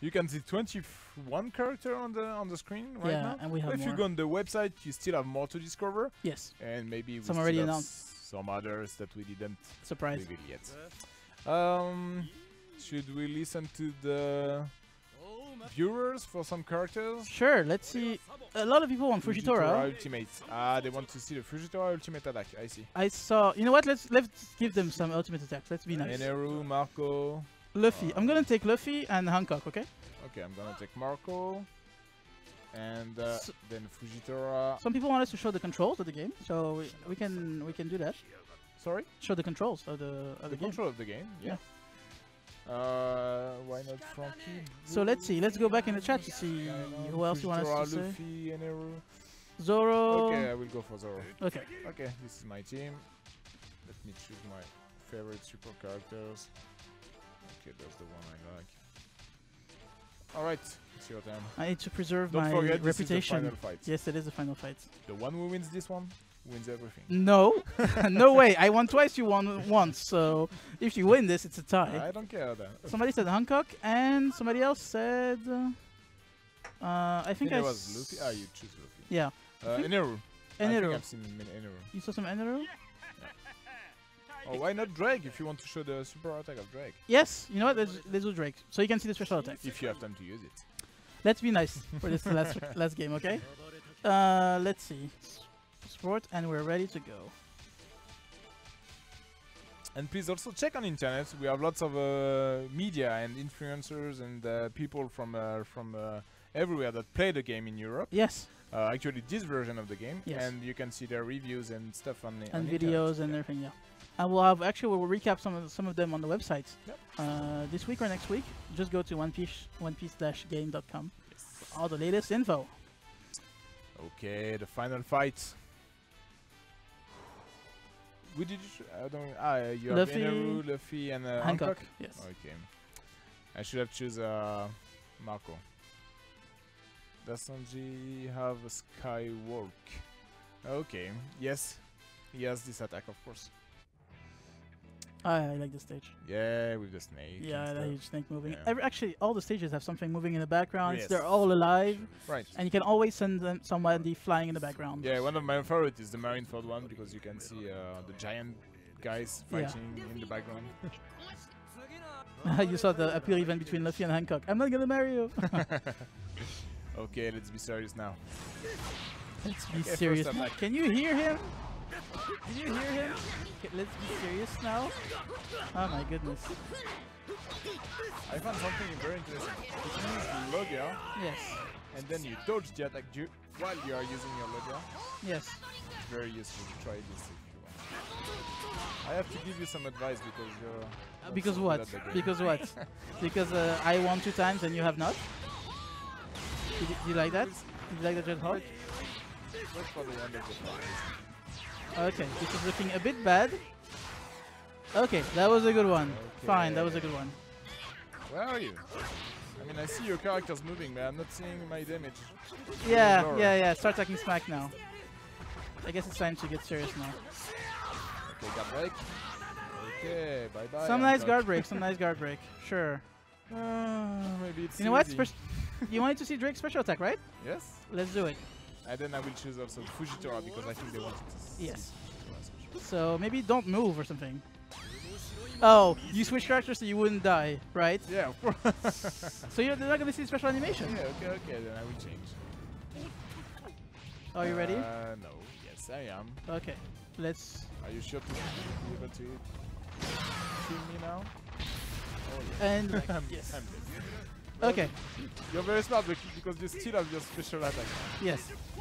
You can see twenty-one character on the on the screen right Yeah, now. and we have If you more. go on the website, you still have more to discover, Yes, and maybe we Some still already have announced. some others that we didn't surprise. reveal yet. Um, should we listen to the viewers for some characters? Sure, let's see. A lot of people want Fujitora. Ultimate. Ah, they want to see the Fujitora Ultimate attack. I see. I saw. You know what? Let's let's give them some ultimate attacks. Let's be nice. Eneru, Marco. Luffy. I'm gonna take Luffy and Hancock. Okay. Okay, I'm gonna take Marco. And uh, So- then Fujitora. Some people want us to show the controls of the game, so we, we can we can do that. Sorry? Show the controls of the of the, The game. control of the game, yeah. Uh, why not Frankie? So let's see. Let's go back in the chat to see I know, who else you want us Fujitora, to say. Luffy, Eneru. Zoro. Okay, I will go for Zoro. Okay. Okay, this is my team. Let me choose my favorite super characters. Okay, that's the one I like. Alright, it's your turn. I need to preserve Don't my forget, this reputation. is the final fight. Yes, it is the final fight. The one who wins this one wins everything. No, no way. I won twice. You won once. So if you win this, it's a tie. I don't care then. Somebody said Hancock, and somebody else said. Uh, I think I. it was s- Luffy. Ah, you choose Luffy. Yeah. Uh, think- Eneru. I think Eneru. I've seen him in Eneru. You saw some Eneru? Or why not Drake if you want to show the super attack of Drake? Yes. You know what? Let's, let's do Drake, so you can see the special attack. If you have time to use it. Let's be nice for this last last game, okay? Uh, let's see. S- Sport, and we're ready to go. And please also check on internet. We have lots of uh, media and influencers and uh, people from uh, from uh, everywhere that play the game in Europe. Yes, Uh, actually, this version of the game, Yes. and you can see their reviews and stuff on the and on videos internet. and everything. Yeah, and we'll have actually we'll recap some of some of them on the website. Yep. Uh, this week or next week. Just go to one piece one piece dash game dot com for all the latest info. Okay, the final fight. Who did you? ch- I don't. Ah, you have Luffy, Eneru, Luffy, and uh, Hancock. Hancock. Yes. Okay. I should have choose uh, Marco. Does Sanji have a Skywalk? Okay. Yes. He has this attack, of course. I, I like this stage. Yeah, with the snake. and Yeah, the stuff. huge snake moving. Yeah. Every, actually, all the stages have something moving in the background. Yes. They're all alive, Right. and you can always send them somebody flying in the background. Yeah, one of my favorites is the Marineford one because you can see uh, the giant guys Yeah. fighting in the background. You saw the appeal event between Luffy and Hancock. I'm not gonna marry you. Okay, let's be serious now. Let's be Okay, first serious. attack. Can you hear him? Can you hear him? Okay, let's be serious now. Oh my goodness. I found something very interesting. If you use the Logia Yes. and then you dodge the attack du- while you are using your Logia, Yes. it's very useful to try this if you want. I have to give you some advice because you're. Uh, not because so good what? at the game. Because what? Because uh, I won two times and you have not? Did you, did you like that? Did you like the jet hop? Wait, wait for the end of the fight. Okay, this is looking a bit bad. Okay, that was a good one. Fine, that was a good one. Where are you? I mean, I see your characters moving, but I'm not seeing my damage. Yeah, Zoro. yeah, yeah. Start attacking smack now. I guess it's time to get serious now. Okay, guard break. Okay, bye bye. Some I'm nice done. guard break, some nice guard break. Sure. Uh, maybe it's You know what? easy. Spec- you wanted to see Drake's special attack, right? Yes. Let's do it. And then I will choose also Fujitora because I think they wanted to see Yes. Fujitora. So maybe don't move or something. Oh, you switch characters so you wouldn't die, right? Yeah, of course. So you're not gonna see special animation. Yeah, okay, okay, then I will change. Are you ready? Uh, no. Yes, I am. Okay. Let's. Are you sure to be able to see me now? Oh, yes. And I'm, yes. I'm dead. Well, Okay. You're very smart bec- because you still have your special attack. Yes.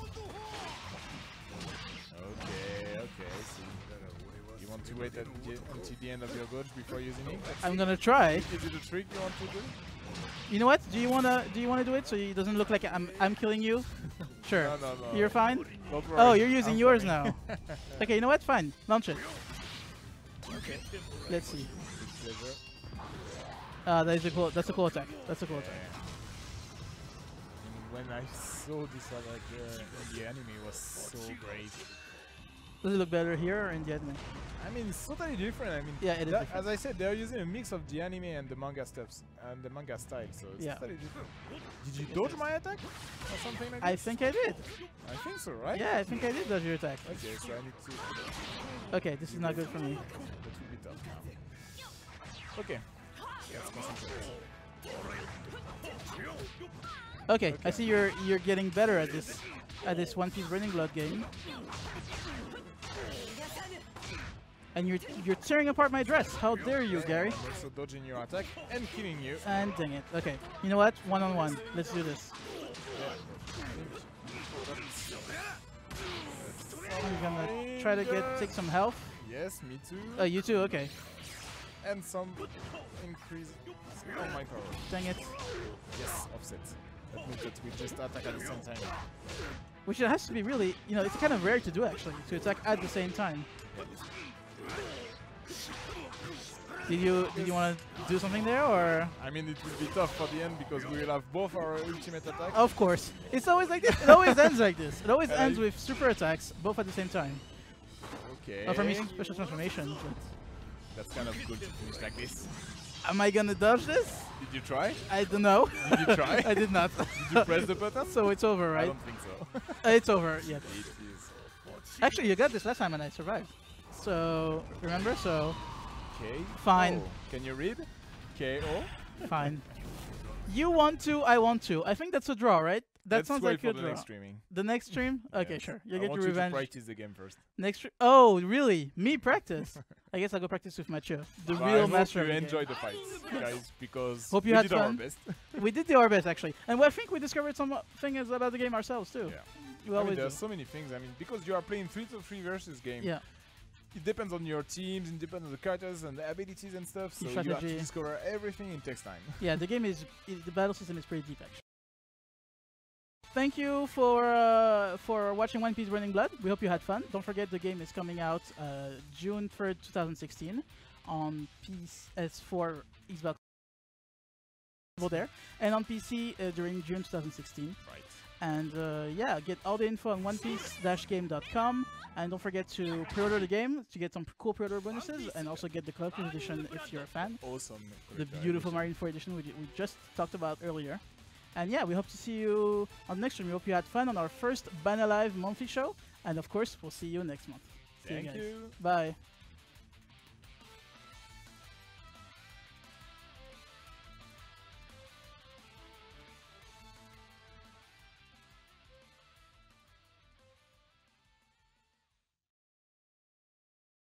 Okay, okay, I see. You want to wait at the, until the end of your gorge before using it? I'm gonna try. Is it a trick you want to do? You know what? Do you wanna do you wanna do it so it doesn't look like I'm I'm killing you? Sure. No, no, no. You're fine. Don't worry. Oh, you're using I'm yours coming. now. Okay. You know what? Fine. Launch it. Okay. Let's see. With pleasure. Uh, that is a cool. That's a cool attack. That's a cool attack. And when I saw this attack uh, in the anime, it was so great. Does it look better here or in the anime? I mean, it's totally different. I mean, Yeah, it is that- different. as I said, they're using a mix of the anime and the manga steps and the manga style, so it's Yeah. totally different. Did you Yes, dodge yes. my attack or something like I this? think I did. I think so, right? Yeah, I think I did dodge your attack. Okay, so I need to. Okay, this is not good for me. That will be tough now. Okay. Let's concentrate. Okay, I see you're you're getting better at this at this One Piece Burning Blood game. And you're you're tearing apart my dress. How dare you, Gary? I'm also dodging your attack and killing you. And dang it. Okay, you know what? One on one. Let's do this. I'm gonna try to get take some health. Yes, me too. Oh, you too. Okay. And some increase on my power. Dang it. Yes, offset. That means that we just attack at the same time. Which it has to be really, you know, it's kind of rare to do actually, to attack at the same time. Did you did you want to do something there or? I mean, it will be tough for the end because we will have both our ultimate attacks. Of course. It's always like this. It always ends like this. It always And ends I- with super attacks, both at the same time. Okay. Not for me, special transformation. But That's kind of good to finish like this. am I gonna dodge this? Did you try? I don't know. Did you try? I did not. Did you press the button? So it's over, I right? don't think so. Uh, it's over. Yeah. It is. Actually, you got this last time and I survived. So remember? So Okay. Fine. Oh, can you read? K O. fine. You want to? I want to. I think that's a draw, right? That Let's sounds wait like for a the draw. next streaming. The next stream? Okay, Yes. sure. You I get want your you revenge. to practice the game first. Next. Str oh, really? Me practice? I guess I'll go practice with Macho, the But I real hope master. you of the game. enjoy the fights, guys, because Hope you we had did our fun. best. We did the our best actually, and I think we discovered some uh, things about the game ourselves too. Yeah. We I always mean, do. there's so many things. I mean, because you are playing three to three versus game. Yeah. It depends on your teams, it depends on the characters and the abilities and stuff. So Your you have to strategy. discover everything. It takes time. Yeah, the game is I the battle system is pretty deep actually. Thank you for uh, for watching One Piece Burning Blood. We hope you had fun. Don't forget the game is coming out uh, June third, two thousand sixteen on P S four, Xbox there, and on P C uh, during June two thousand sixteen. Right. And uh, yeah, get all the info on one piece dash game dot com. And don't forget to pre-order the game to get some cool pre-order bonuses, and also get the collector's edition if you're a fan. Awesome. The collector beautiful edition. Marineford edition we, we just talked about earlier. And yeah, we hope to see you on the next stream. We hope you had fun on our first Ban Alive monthly show. And of course, we'll see you next month. See Thank you guys. you. Bye.